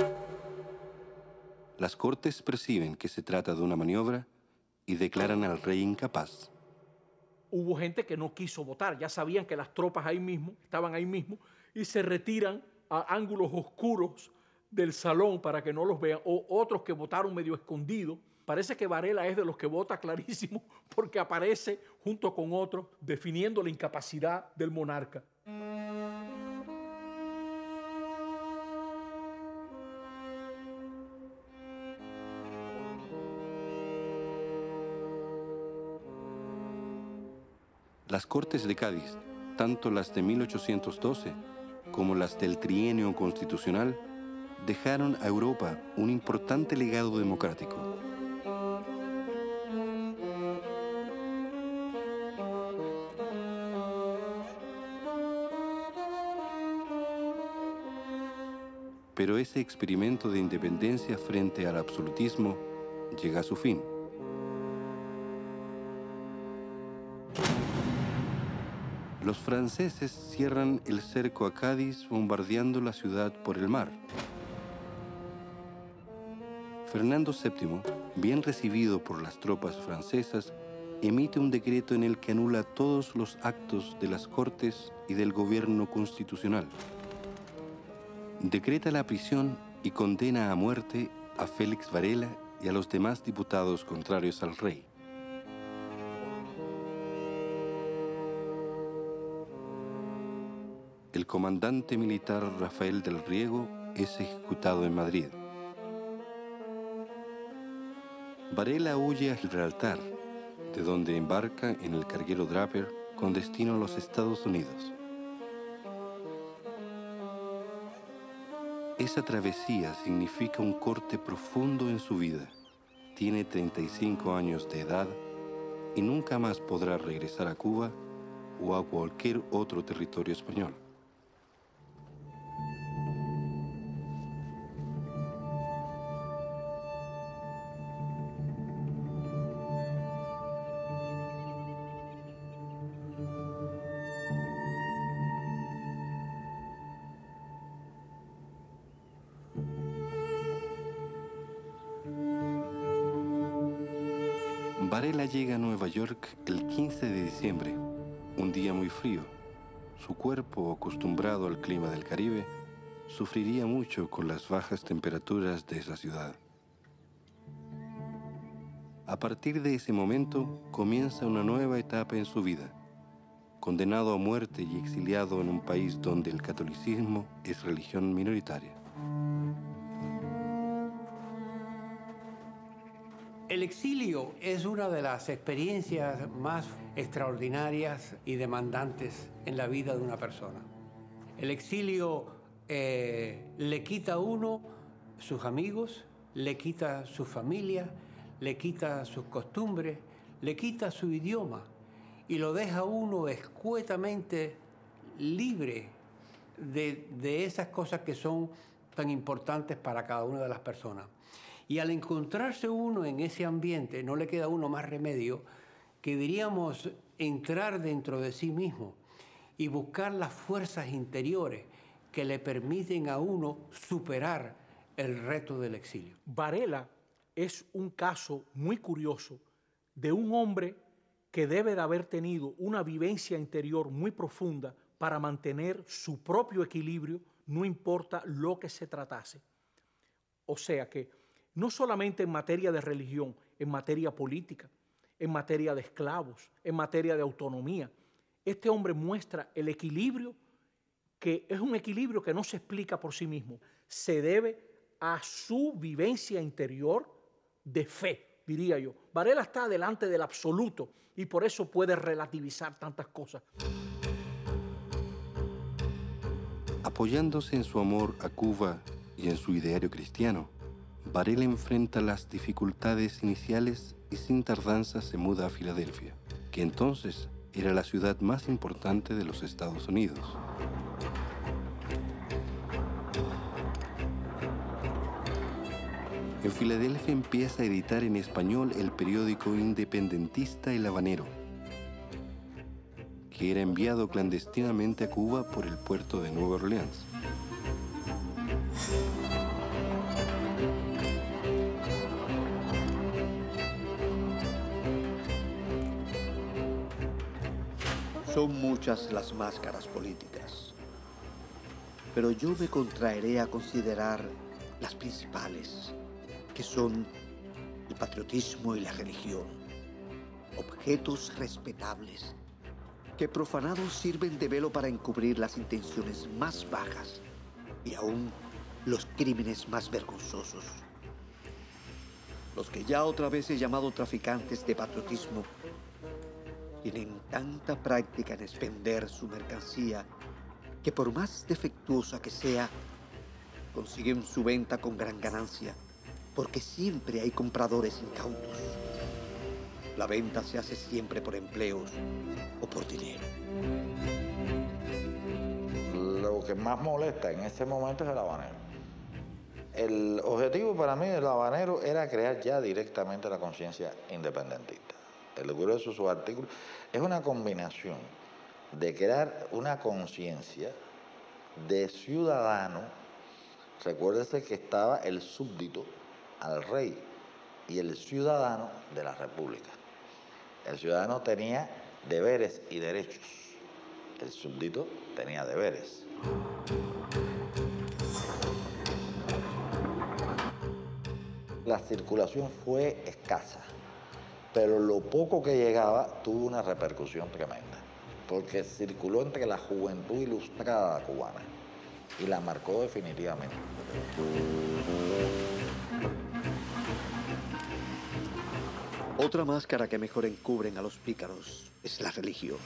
Las Cortes perciben que se trata de una maniobra y declaran al rey incapaz. Hubo gente que no quiso votar, ya sabían que las tropas estaban ahí mismo, y se retiran a ángulos oscuros del salón para que no los vean, o otros que votaron medio escondidos. Parece que Varela es de los que vota clarísimo porque aparece junto con otros definiendo la incapacidad del monarca. Las Cortes de Cádiz, tanto las de 1812 como las del Trienio Constitucional, dejaron a Europa un importante legado democrático. Pero ese experimento de independencia frente al absolutismo llega a su fin. Los franceses cierran el cerco a Cádiz bombardeando la ciudad por el mar. Fernando VII, bien recibido por las tropas francesas, emite un decreto en el que anula todos los actos de las Cortes y del gobierno constitucional. Decreta la prisión y condena a muerte a Félix Varela y a los demás diputados contrarios al rey. El comandante militar Rafael del Riego es ejecutado en Madrid. Varela huye a Gibraltar, de donde embarca en el carguero Draper con destino a los Estados Unidos. Esa travesía significa un corte profundo en su vida. Tiene 35 años de edad y nunca más podrá regresar a Cuba o a cualquier otro territorio español. Varela llega a Nueva York el 15 de diciembre, un día muy frío. Su cuerpo, acostumbrado al clima del Caribe, sufriría mucho con las bajas temperaturas de esa ciudad. A partir de ese momento, comienza una nueva etapa en su vida. Condenado a muerte y exiliado en un país donde el catolicismo es religión minoritaria. El exilio es una de las experiencias más extraordinarias y demandantes en la vida de una persona. El exilio le quita a uno sus amigos, le quita su familia, le quita sus costumbres, le quita su idioma y lo deja a uno escuetamente libre de esas cosas que son tan importantes para cada una de las personas. Y al encontrarse uno en ese ambiente, no le queda a uno más remedio que, diríamos, entrar dentro de sí mismo y buscar las fuerzas interiores que le permiten a uno superar el reto del exilio. Varela es un caso muy curioso de un hombre que debe de haber tenido una vivencia interior muy profunda para mantener su propio equilibrio, no importa lo que se tratase. O sea que no solamente en materia de religión, en materia política, en materia de esclavos, en materia de autonomía. Este hombre muestra el equilibrio, que es un equilibrio que no se explica por sí mismo. Se debe a su vivencia interior de fe, diría yo. Varela está delante del absoluto y por eso puede relativizar tantas cosas. Apoyándose en su amor a Cuba y en su ideario cristiano, Varela enfrenta las dificultades iniciales y sin tardanza se muda a Filadelfia, que entonces era la ciudad más importante de los Estados Unidos. En Filadelfia empieza a editar en español el periódico independentista El Habanero, que era enviado clandestinamente a Cuba por el puerto de Nueva Orleans. Son muchas las máscaras políticas, pero yo me contraeré a considerar las principales, que son el patriotismo y la religión, objetos respetables que profanados sirven de velo para encubrir las intenciones más bajas y aún los crímenes más vergonzosos. Los que ya otra vez he llamado traficantes de patriotismo tienen tanta práctica en expender su mercancía que por más defectuosa que sea, consiguen su venta con gran ganancia, porque siempre hay compradores incautos. La venta se hace siempre por empleos o por dinero. Lo que más molesta en ese momento es el habanero. El objetivo para mí del habanero era crear ya directamente la conciencia independentista. El grueso de sus artículos es una combinación de crear una conciencia de ciudadano. Recuérdese que estaba el súbdito al rey y el ciudadano de la república. El ciudadano tenía deberes y derechos. El súbdito tenía deberes. La circulación fue escasa, pero lo poco que llegaba tuvo una repercusión tremenda, porque circuló entre la juventud ilustrada cubana y la marcó definitivamente. Otra máscara que mejor encubren a los pícaros es la religión.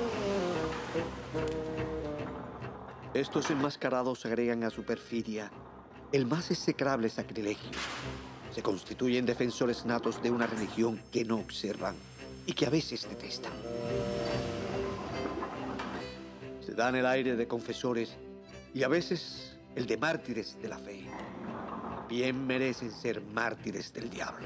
Estos enmascarados agregan a su perfidia el más execrable sacrilegio. Se constituyen defensores natos de una religión que no observan y que a veces detestan. Se dan el aire de confesores y a veces el de mártires de la fe. Bien merecen ser mártires del diablo.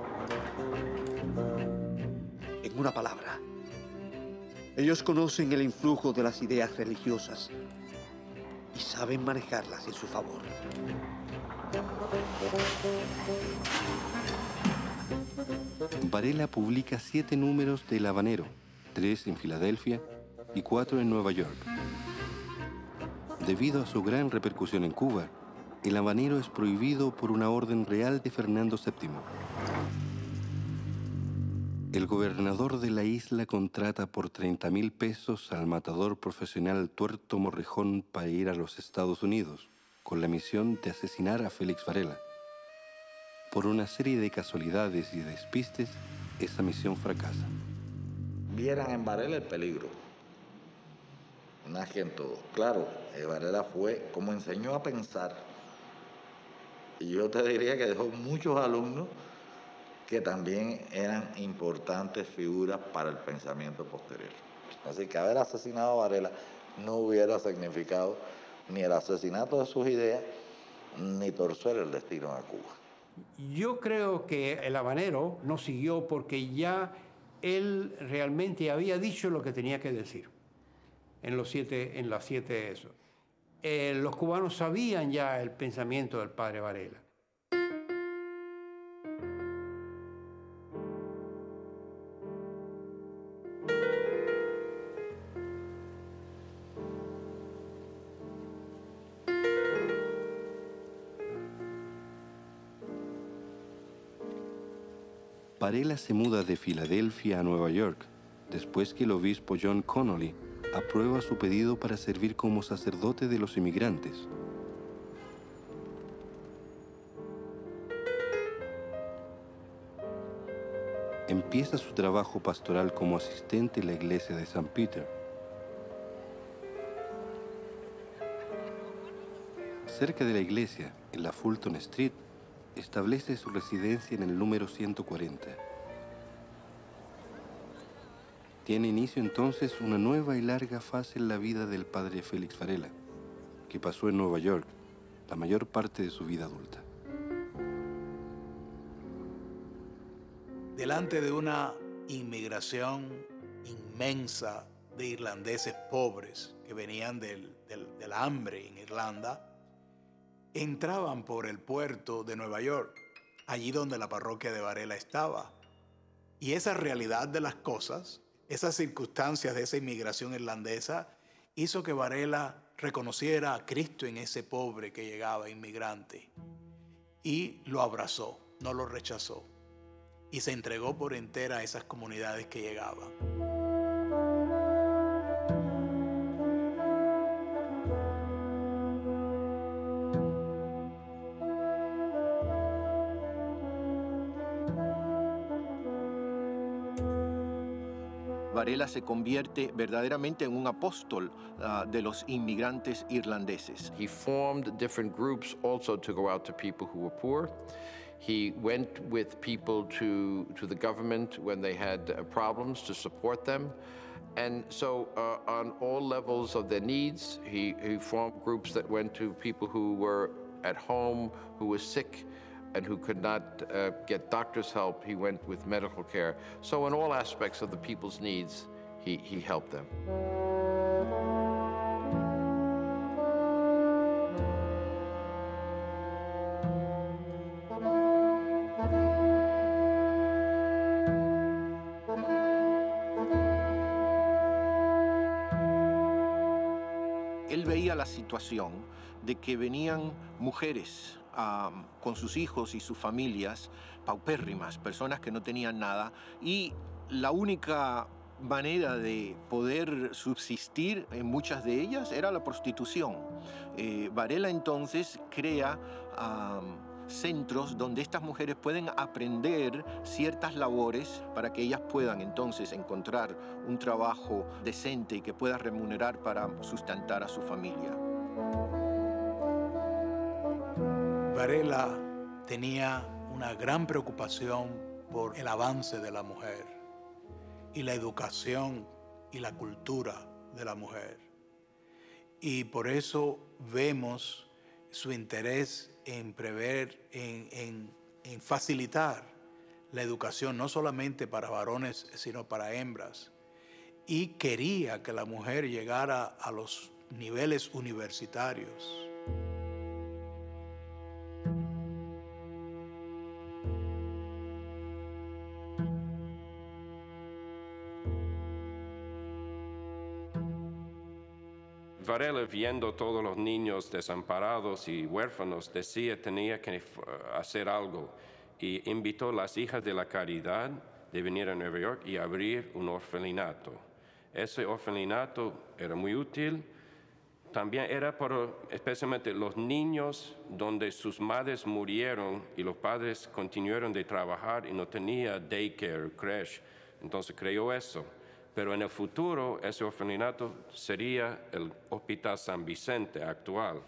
En una palabra, ellos conocen el influjo de las ideas religiosas y saben manejarlas en su favor. Varela publica 7 números de El Habanero, 3 en Filadelfia y 4 en Nueva York. Debido a su gran repercusión en Cuba, El Habanero es prohibido por una orden real de Fernando VII. El gobernador de la isla contrata por 30,000 pesos al matador profesional Tuerto Morrejón para ir a los Estados Unidos, con la misión de asesinar a Félix Varela. Por una serie de casualidades y despistes, esa misión fracasa. Vieran en Varela el peligro. Más que en todo. Claro, Varela fue como enseñó a pensar. Y yo te diría que dejó muchos alumnos que también eran importantes figuras para el pensamiento posterior. Así que haber asesinado a Varela no hubiera significado ni el asesinato de sus ideas, ni torcer el destino de Cuba. Yo creo que El Habanero no siguió porque ya él realmente había dicho lo que tenía que decir en las siete eso. Los cubanos sabían ya el pensamiento del padre Varela. Varela se muda de Filadelfia a Nueva York, después que el obispo John Connolly aprueba su pedido para servir como sacerdote de los inmigrantes. Empieza su trabajo pastoral como asistente en la iglesia de St. Peter. Cerca de la iglesia, en la Fulton Street, establece su residencia en el número 140. Tiene inicio entonces una nueva y larga fase en la vida del padre Félix Varela, que pasó en Nueva York la mayor parte de su vida adulta. Delante de una inmigración inmensa de irlandeses pobres que venían del hambre en Irlanda, entraban por el puerto de Nueva York, allí donde la parroquia de Varela estaba. Y esa realidad de las cosas, esas circunstancias de esa inmigración irlandesa, hizo que Varela reconociera a Cristo en ese pobre que llegaba, inmigrante, y lo abrazó, no lo rechazó, y se entregó por entera a esas comunidades que llegaban. Varela se convierte verdaderamente en un apóstol de los inmigrantes irlandeses. He formed different groups also to go out to people who were poor. He went with people to the government when they had problems to support them. And so on all levels of their needs, he formed groups that went to people who were at home, who were sick, and who could not get doctor's help. He went with medical care. So in all aspects of the people's needs, he helped them. Él veía la situación de que venían mujeres con sus hijos y sus familias, paupérrimas, personas que no tenían nada, y la única manera de poder subsistir en muchas de ellas era la prostitución. Varela entonces crea centros donde estas mujeres pueden aprender ciertas labores para que ellas puedan entonces encontrar un trabajo decente y que pueda remunerar para sustentar a su familia. Varela tenía una gran preocupación por el avance de la mujer y la educación y la cultura de la mujer. Y por eso vemos su interés en prever, en facilitar la educación, no solamente para varones, sino para hembras. Y quería que la mujer llegara a los niveles universitarios. Varela, viendo todos los niños desamparados y huérfanos, decía tenía que hacer algo y invitó a las hijas de la caridad de venir a Nueva York y abrir un orfelinato. Ese orfelinato era muy útil, también era para especialmente los niños donde sus madres murieron y los padres continuaron de trabajar y no tenía daycare, creche, entonces creó eso. Pero en el futuro, ese orfelinato sería el Hospital San Vicente actual.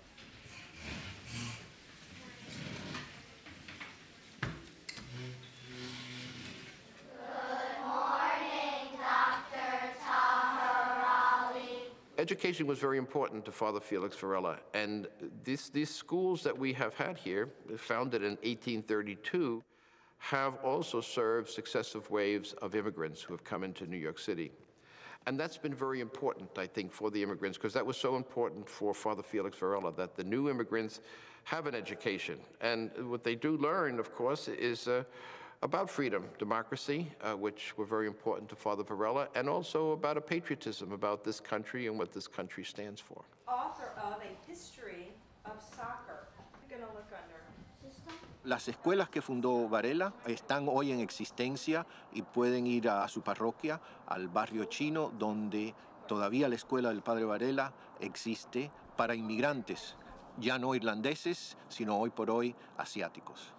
Education was very important to Father Felix Varela, and these schools that we have had here, founded in 1832, have also served successive waves of immigrants who have come into New York City. And that's been very important, I think, for the immigrants, because that was so important for Father Felix Varela, that the new immigrants have an education. And what they do learn, of course, is about freedom, democracy, which were very important to Father Varela, and also about a patriotism about this country and what this country stands for. Author of A History of Soccer. You're going to look under. Las escuelas que fundó Varela están hoy en existencia y pueden ir a su parroquia, al barrio chino, donde todavía la escuela del Padre Varela existe para inmigrantes, ya no irlandeses, sino hoy por hoy asiáticos.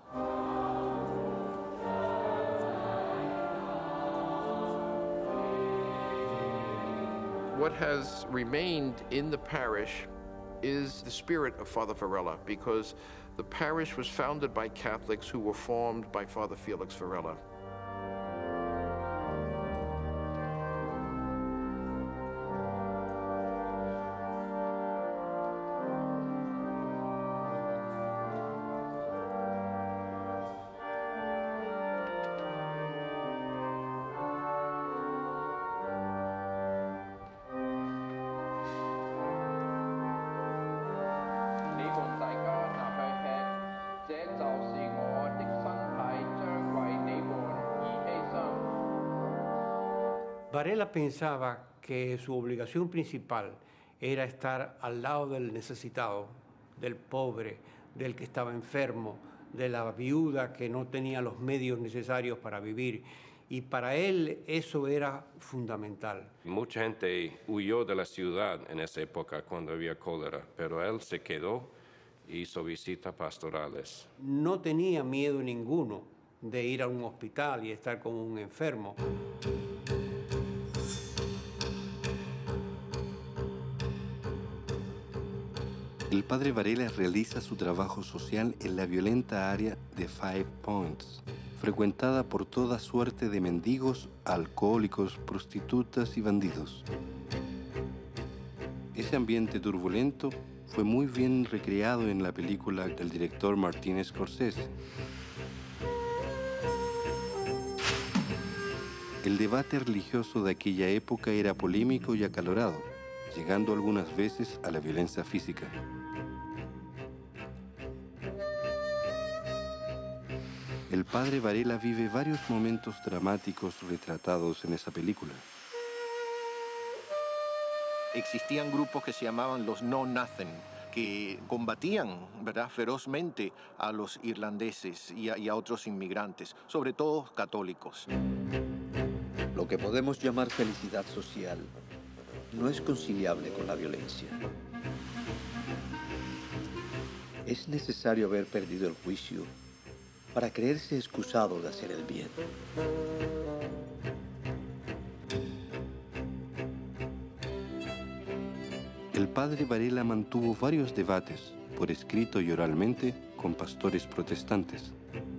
What has remained in the parish is the spirit of Father Varela, because the parish was founded by Catholics who were formed by Father Felix Varela. Varela pensaba que su obligación principal era estar al lado del necesitado, del pobre, del que estaba enfermo, de la viuda que no tenía los medios necesarios para vivir. Y para él eso era fundamental. Mucha gente huyó de la ciudad en esa época cuando había cólera, pero él se quedó e hizo visitas pastorales. No tenía miedo ninguno de ir a un hospital y estar con un enfermo. El Padre Varela realiza su trabajo social en la violenta área de Five Points, frecuentada por toda suerte de mendigos, alcohólicos, prostitutas y bandidos. Ese ambiente turbulento fue muy bien recreado en la película del director Martin Scorsese. El debate religioso de aquella época era polémico y acalorado, llegando algunas veces a la violencia física. El Padre Varela vive varios momentos dramáticos retratados en esa película. Existían grupos que se llamaban los Know Nothing, que combatían, ¿verdad?, ferozmente a los irlandeses y a otros inmigrantes, sobre todo católicos. Lo que podemos llamar felicidad social no es conciliable con la violencia. es necesario haber perdido el juicio para creerse excusado de hacer el bien. El padre Varela mantuvo varios debates, por escrito y oralmente, con pastores protestantes.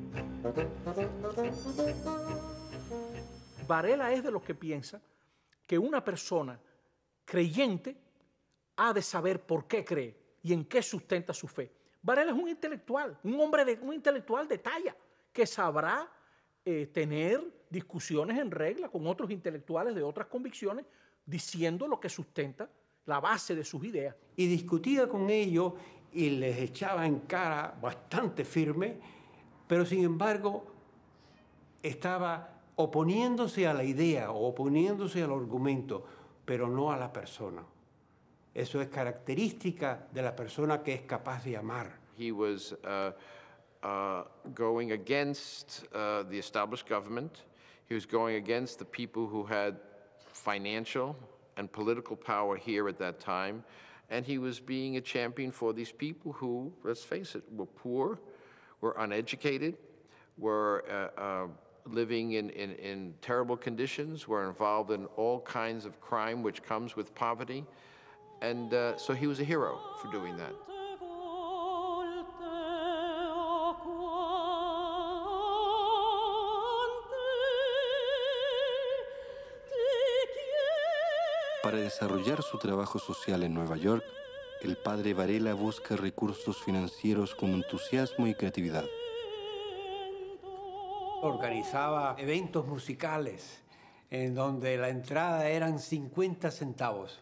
Varela es de los que piensa que una persona creyente ha de saber por qué cree y en qué sustenta su fe. Varela es un intelectual, un intelectual de talla, que sabrá tener discusiones en regla con otros intelectuales de otras convicciones, diciendo lo que sustenta la base de sus ideas. Y discutía con ellos y les echaba en cara bastante firme, pero sin embargo estaba oponiéndose a la idea o oponiéndose al argumento, pero no a la persona. Eso es característica de la persona que es capaz de amar. He was going against the established government. He was going against the people who had financial and political power here at that time. And he was being a champion for these people who, let's face it, were poor, were uneducated, were living in terrible conditions, were involved in all kinds of crime which comes with poverty. And so he was a hero for doing that. Para desarrollar su trabajo social en Nueva York, el padre Varela busca recursos financieros con entusiasmo y creatividad. Organizaba eventos musicales en donde la entrada eran 50 centavos.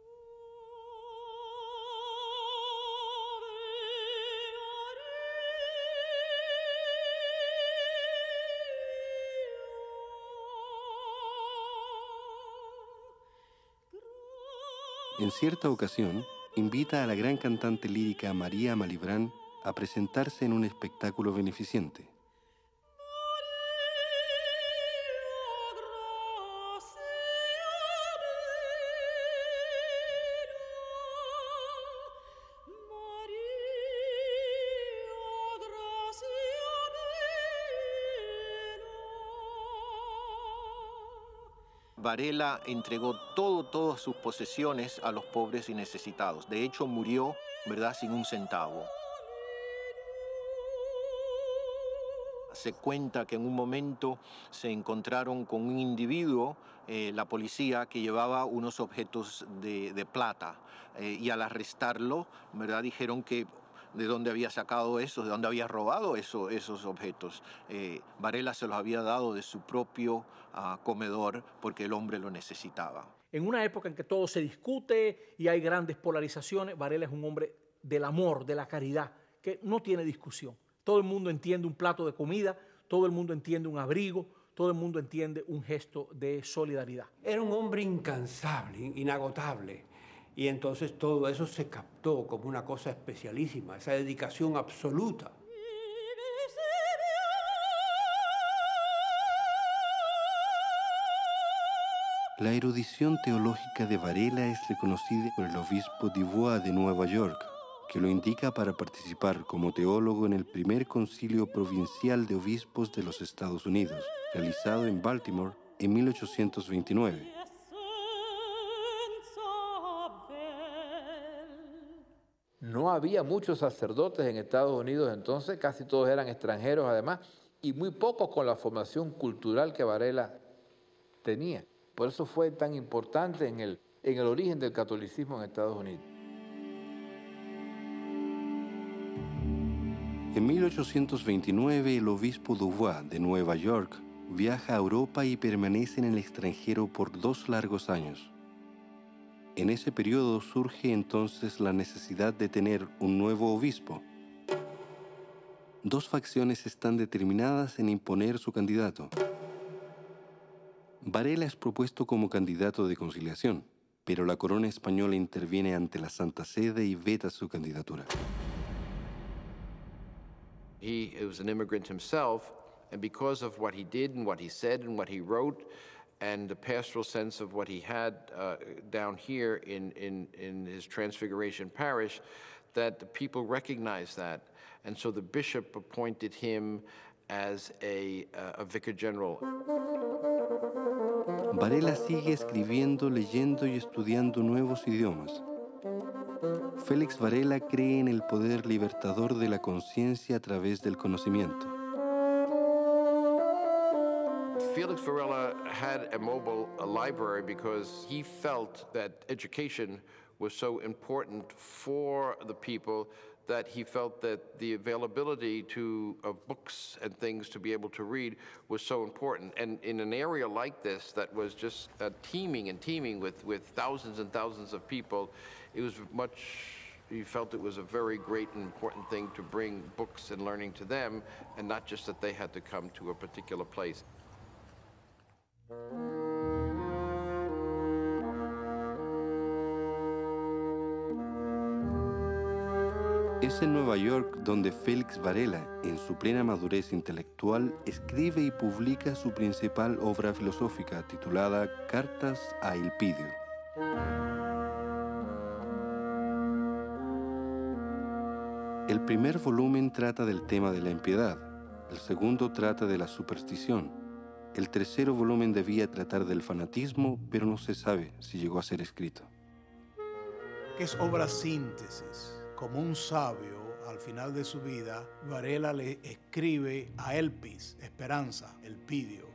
En cierta ocasión, invita a la gran cantante lírica María Malibran a presentarse en un espectáculo beneficente. Varela entregó todas sus posesiones a los pobres y necesitados. De hecho, murió, ¿verdad?, sin un centavo. Se cuenta que en un momento se encontraron con un individuo, la policía, que llevaba unos objetos de plata. Y al arrestarlo, ¿verdad?, dijeron que de dónde había sacado eso, de dónde había robado esos objetos. Varela se los había dado de su propio comedor porque el hombre lo necesitaba. En una época en que todo se discute y hay grandes polarizaciones, Varela es un hombre del amor, de la caridad, que no tiene discusión. Todo el mundo entiende un plato de comida, todo el mundo entiende un abrigo, todo el mundo entiende un gesto de solidaridad. Era un hombre incansable, inagotable. Y entonces todo eso se captó como una cosa especialísima, esa dedicación absoluta. La erudición teológica de Varela es reconocida por el obispo Dubois de Nueva York, que lo indica para participar como teólogo en el primer concilio provincial de obispos de los Estados Unidos, realizado en Baltimore en 1829. No había muchos sacerdotes en Estados Unidos entonces, casi todos eran extranjeros además, y muy pocos con la formación cultural que Varela tenía. Por eso fue tan importante en el origen del catolicismo en Estados Unidos. En 1829, el obispo Dubois de Nueva York viaja a Europa y permanece en el extranjero por 2 largos años. En ese periodo surge entonces la necesidad de tener un nuevo obispo. 2 facciones están determinadas en imponer su candidato. Varela es propuesto como candidato de conciliación, pero la corona española interviene ante la Santa Sede y veta su candidatura. He was an immigrant himself, and because of what he did and what he said and what he wrote, and the pastoral sense of what he had down here in his Transfiguration parish, that the people recognized that. And so the bishop appointed him as a vicar general. Varela sigue escribiendo, leyendo y estudiando nuevos idiomas. Félix Varela cree en el poder libertador de la conciencia a través del conocimiento. Felix Varela had a mobile library because he felt that education was so important for the people that he felt that the availability of books and things to be able to read was so important. And in an area like this that was just teeming and teeming with thousands and thousands of people, it was he felt it was a very great and important thing to bring books and learning to them, and not just that they had to come to a particular place. Es en Nueva York donde Félix Varela, en su plena madurez intelectual, escribe y publica su principal obra filosófica titulada Cartas a Elpidio. El primer volumen trata del tema de la impiedad, el segundo trata de la superstición, el tercer volumen debía tratar del fanatismo, pero no se sabe si llegó a ser escrito. Que es obra síntesis. Como un sabio, al final de su vida, Varela le escribe a Elpis, Esperanza, Elpidio.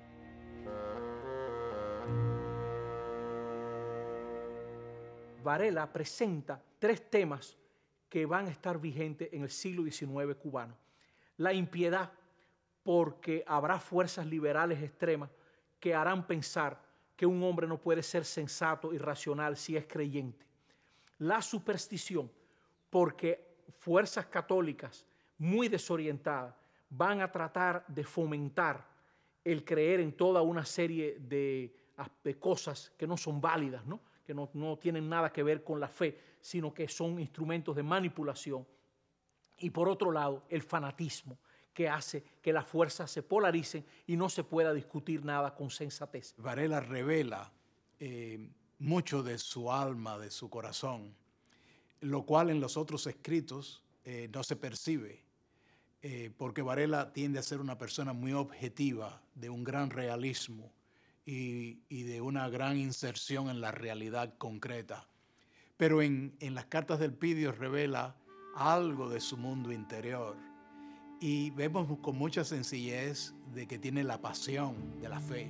Varela presenta 3 temas que van a estar vigentes en el siglo XIX cubano. La impiedad, porque habrá fuerzas liberales extremas que harán pensar que un hombre no puede ser sensato y racional si es creyente. La superstición, porque fuerzas católicas muy desorientadas van a tratar de fomentar el creer en toda una serie de cosas que no son válidas, ¿no? Que no tienen nada que ver con la fe, sino que son instrumentos de manipulación. Y por otro lado, el fanatismo, que hace que las fuerzas se polaricen y no se pueda discutir nada con sensatez. Varela revela mucho de su alma, de su corazón, lo cual en los otros escritos no se percibe, porque Varela tiende a ser una persona muy objetiva, de un gran realismo y de una gran inserción en la realidad concreta. Pero en las cartas del Elpidio revela algo de su mundo interior y vemos con mucha sencillez de que tiene la pasión de la fe.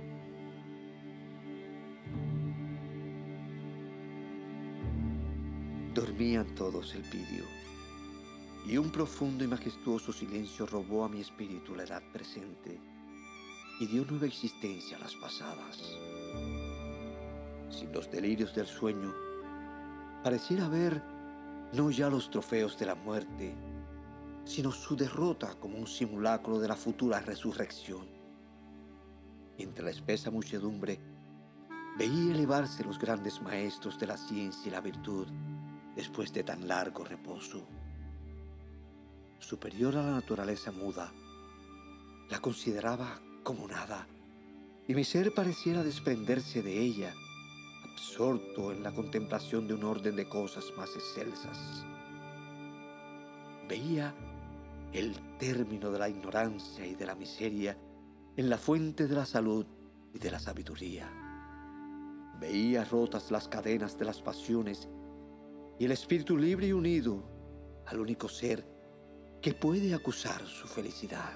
Dormían todos, Elpidio, y un profundo y majestuoso silencio robó a mi espíritu la edad presente y dio nueva existencia a las pasadas. Sin los delirios del sueño, pareciera ver no ya los trofeos de la muerte, sino su derrota como un simulacro de la futura resurrección. Entre la espesa muchedumbre, veía elevarse los grandes maestros de la ciencia y la virtud después de tan largo reposo. Superior a la naturaleza muda, la consideraba como nada, y mi ser pareciera desprenderse de ella, absorto en la contemplación de un orden de cosas más excelsas. Veía el término de la ignorancia y de la miseria en la fuente de la salud y de la sabiduría. Veía rotas las cadenas de las pasiones y el espíritu libre y unido al único ser que puede acusar su felicidad.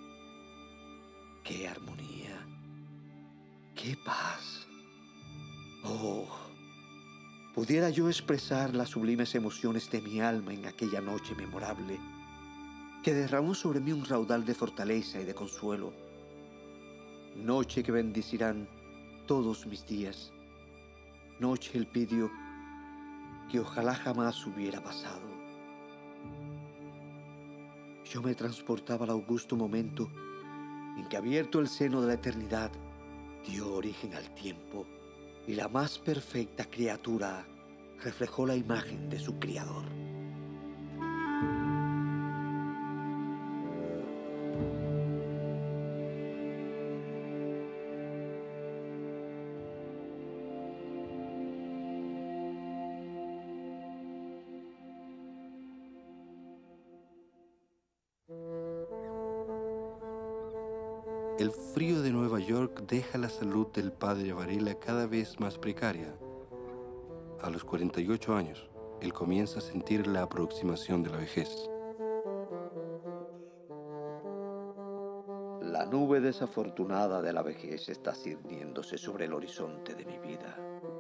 ¡Qué armonía! ¡Qué paz! Oh, pudiera yo expresar las sublimes emociones de mi alma en aquella noche memorable que derramó sobre mí un raudal de fortaleza y de consuelo. Noche que bendecirán todos mis días. Noche, Elpidio, que ojalá jamás hubiera pasado. Yo me transportaba al augusto momento en que, abierto el seno de la eternidad, dio origen al tiempo y la más perfecta criatura reflejó la imagen de su Criador. El frío de Nueva York deja la salud del padre Varela cada vez más precaria. A los 48 años, él comienza a sentir la aproximación de la vejez. La nube desafortunada de la vejez está cerniéndose sobre el horizonte de mi vida.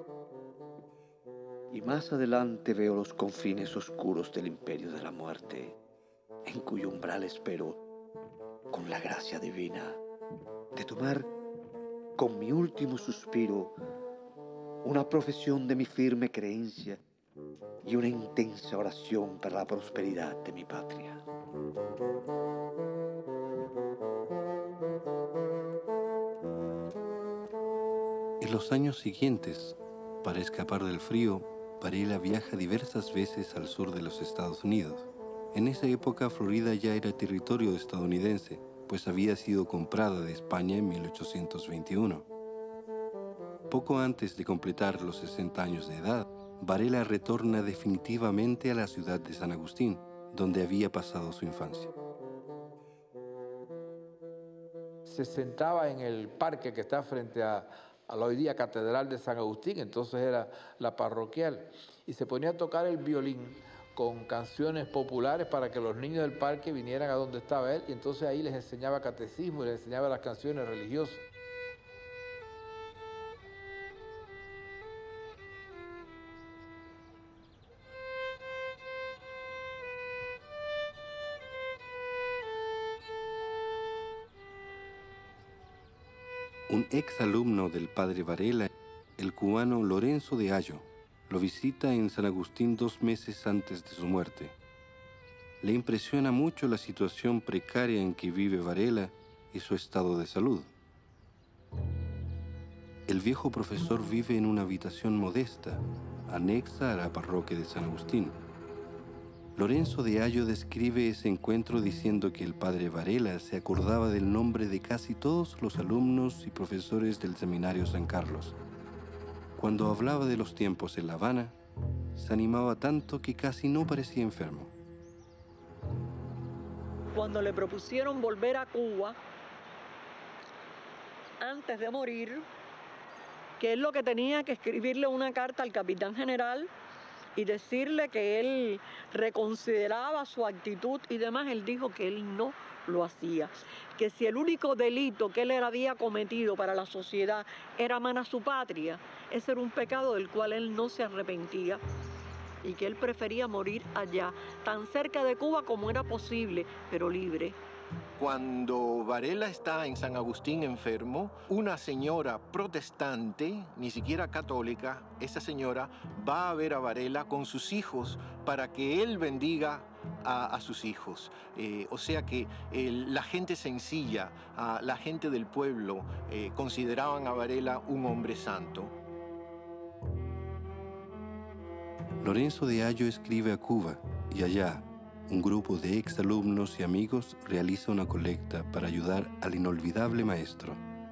Y más adelante veo los confines oscuros del imperio de la muerte, en cuyo umbral espero, con la gracia divina, de tomar con mi último suspiro una profesión de mi firme creencia y una intensa oración para la prosperidad de mi patria. En los años siguientes, para escapar del frío, Varela viaja diversas veces al sur de los Estados Unidos. En esa época, Florida ya era territorio estadounidense, pues había sido comprada de España en 1821. Poco antes de completar los 60 años de edad, Varela retorna definitivamente a la ciudad de San Agustín, donde había pasado su infancia. Se sentaba en el parque que está frente a la hoy día Catedral de San Agustín, entonces era la parroquial, y se ponía a tocar el violín con canciones populares para que los niños del parque vinieran a donde estaba él, y entonces ahí les enseñaba catecismo y les enseñaba las canciones religiosas. Un exalumno del padre Varela, el cubano Lorenzo de Ayo, lo visita en San Agustín 2 meses antes de su muerte. Le impresiona mucho la situación precaria en que vive Varela y su estado de salud. El viejo profesor vive en una habitación modesta, anexa a la parroquia de San Agustín. Lorenzo de Ayo describe ese encuentro diciendo que el padre Varela se acordaba del nombre de casi todos los alumnos y profesores del seminario San Carlos. Cuando hablaba de los tiempos en La Habana, se animaba tanto que casi no parecía enfermo. Cuando le propusieron volver a Cuba, antes de morir, que él lo que tenía que escribirle una carta al capitán general y decirle que él reconsideraba su actitud y demás, él dijo que él no lo hacía. Que si el único delito que él había cometido para la sociedad era amar a su patria, ese era un pecado del cual él no se arrepentía y que él prefería morir allá, tan cerca de Cuba como era posible, pero libre. Cuando Varela está en San Agustín enfermo, una señora protestante, ni siquiera católica, esa señora va a ver a Varela con sus hijos para que él bendiga a sus hijos. O sea que la gente sencilla, la gente del pueblo, consideraban a Varela un hombre santo. Lorenzo de Ayo escribe a Cuba y allá un grupo de exalumnos y amigos realiza una colecta para ayudar al inolvidable maestro.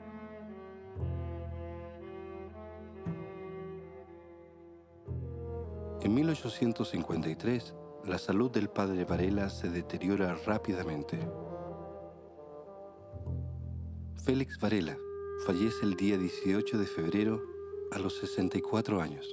En 1853, la salud del padre Varela se deteriora rápidamente. Félix Varela fallece el día 18 de febrero a los 64 años.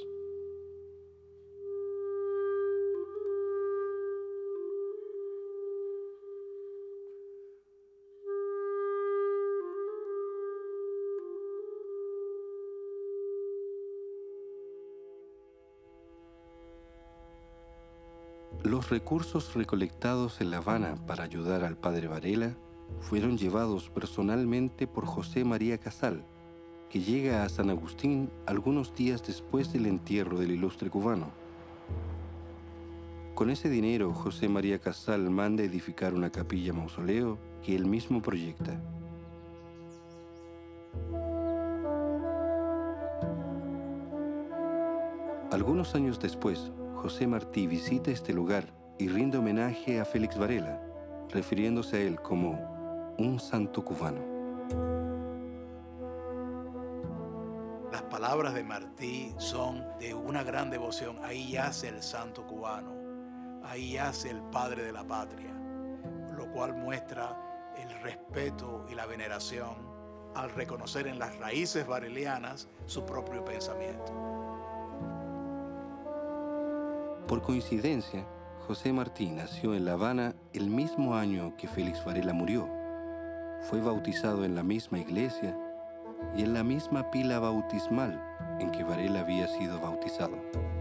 Los recursos recolectados en La Habana para ayudar al padre Varela fueron llevados personalmente por José María Casal, que llega a San Agustín algunos días después del entierro del ilustre cubano. Con ese dinero, José María Casal manda edificar una capilla mausoleo que él mismo proyecta. Algunos años después, José Martí visita este lugar y rinde homenaje a Félix Varela, refiriéndose a él como un santo cubano. Las palabras de Martí son de una gran devoción. Ahí yace el santo cubano, ahí yace el padre de la patria, lo cual muestra el respeto y la veneración al reconocer en las raíces varelianas su propio pensamiento. Por coincidencia, José Martí nació en La Habana el mismo año que Félix Varela murió. Fue bautizado en la misma iglesia y en la misma pila bautismal en que Varela había sido bautizado.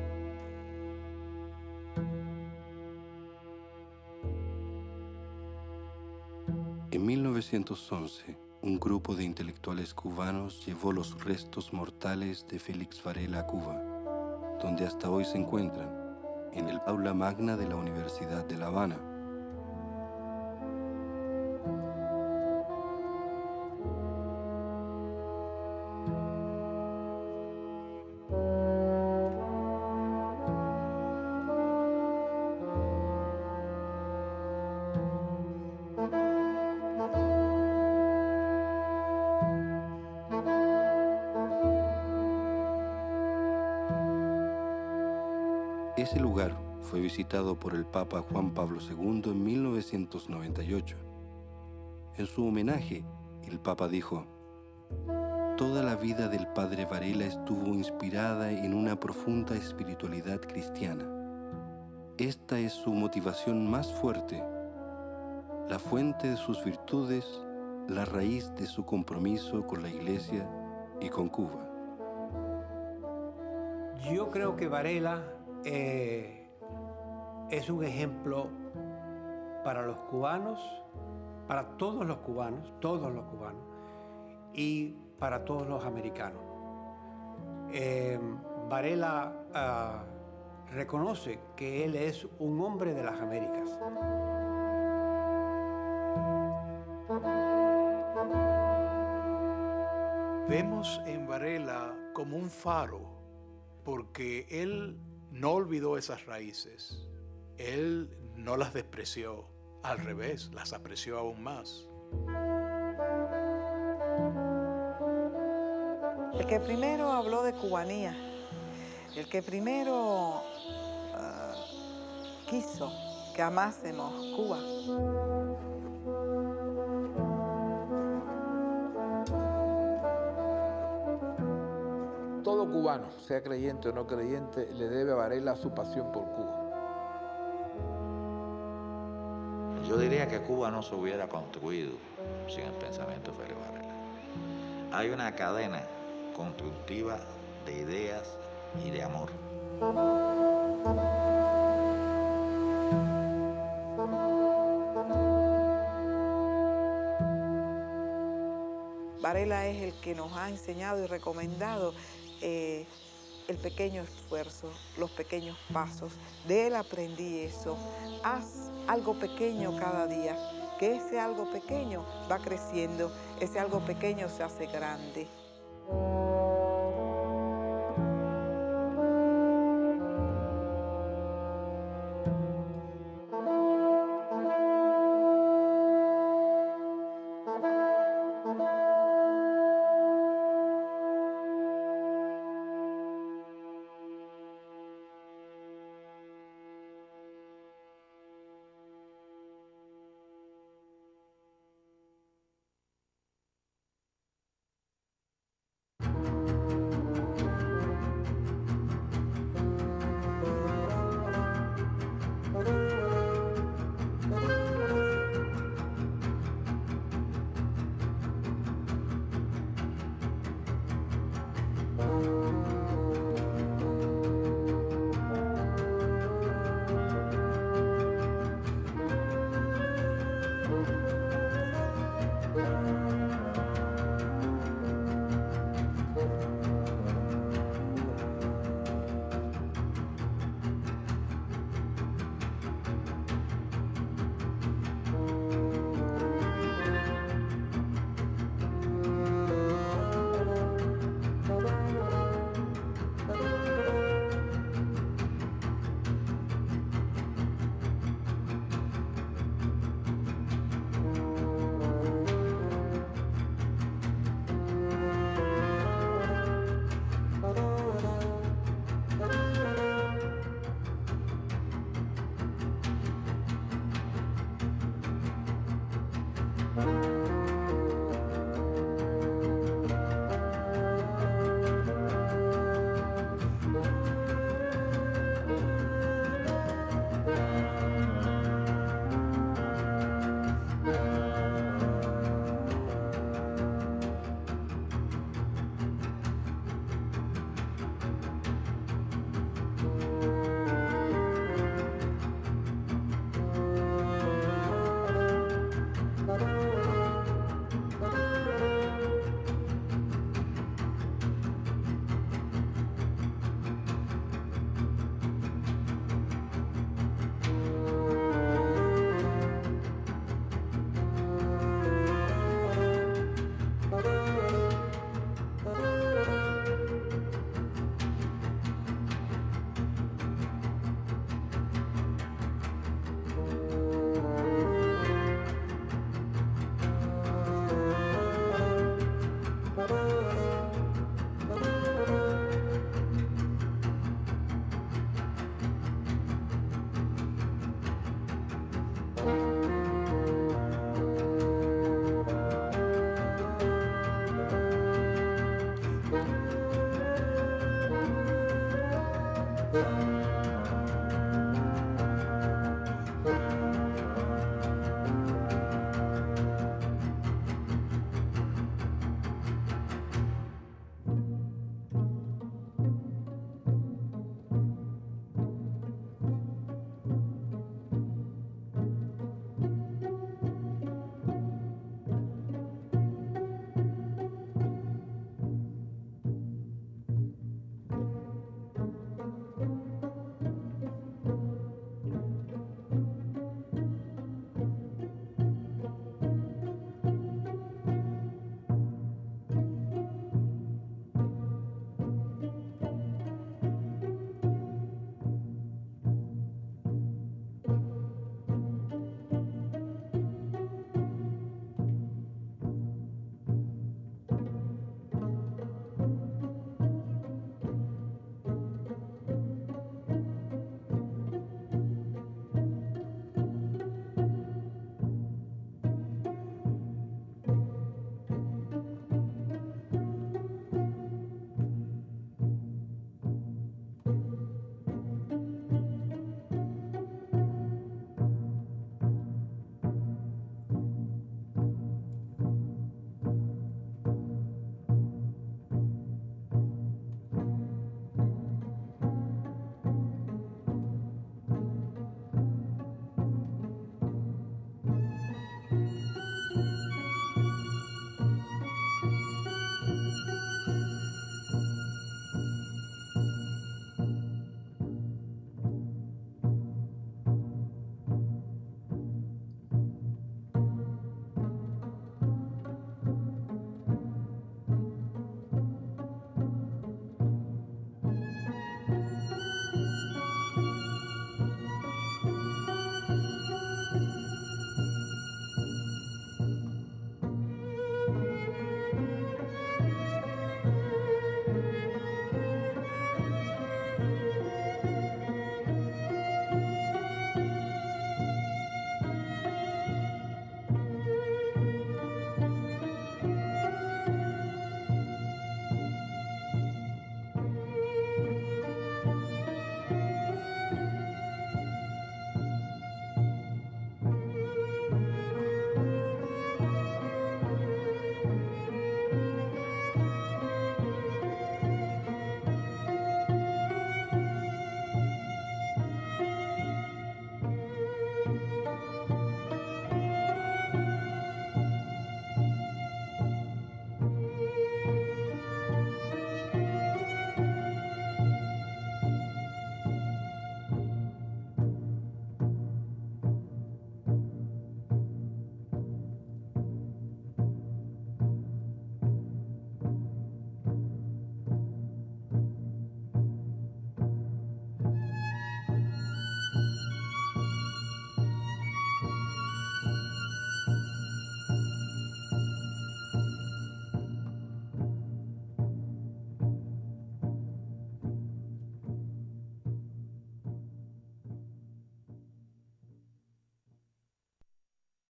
En 1911, un grupo de intelectuales cubanos llevó los restos mortales de Félix Varela a Cuba, donde hasta hoy se encuentran, en el aula magna de la Universidad de La Habana. Ese lugar fue visitado por el Papa Juan Pablo II en 1998. En su homenaje, el Papa dijo: "Toda la vida del Padre Varela estuvo inspirada en una profunda espiritualidad cristiana. Esta es su motivación más fuerte, la fuente de sus virtudes, la raíz de su compromiso con la Iglesia y con Cuba". Yo creo que Varela es un ejemplo para los cubanos, para todos los cubanos, y para todos los americanos. Varela reconoce que él es un hombre de las Américas. Vemos en Varela como un faro, porque él no olvidó esas raíces, él no las despreció, al revés, las apreció aún más. El que primero habló de cubanía, el que primero quiso que amásemos Cuba. Todo cubano, sea creyente o no creyente, le debe a Varela su pasión por Cuba. Yo diría que Cuba no se hubiera construido sin el pensamiento de Félix Varela. Hay una cadena constructiva de ideas y de amor. Varela es el que nos ha enseñado y recomendado el pequeño esfuerzo, los pequeños pasos. De él aprendí eso. Haz algo pequeño cada día, que ese algo pequeño va creciendo, ese algo pequeño se hace grande.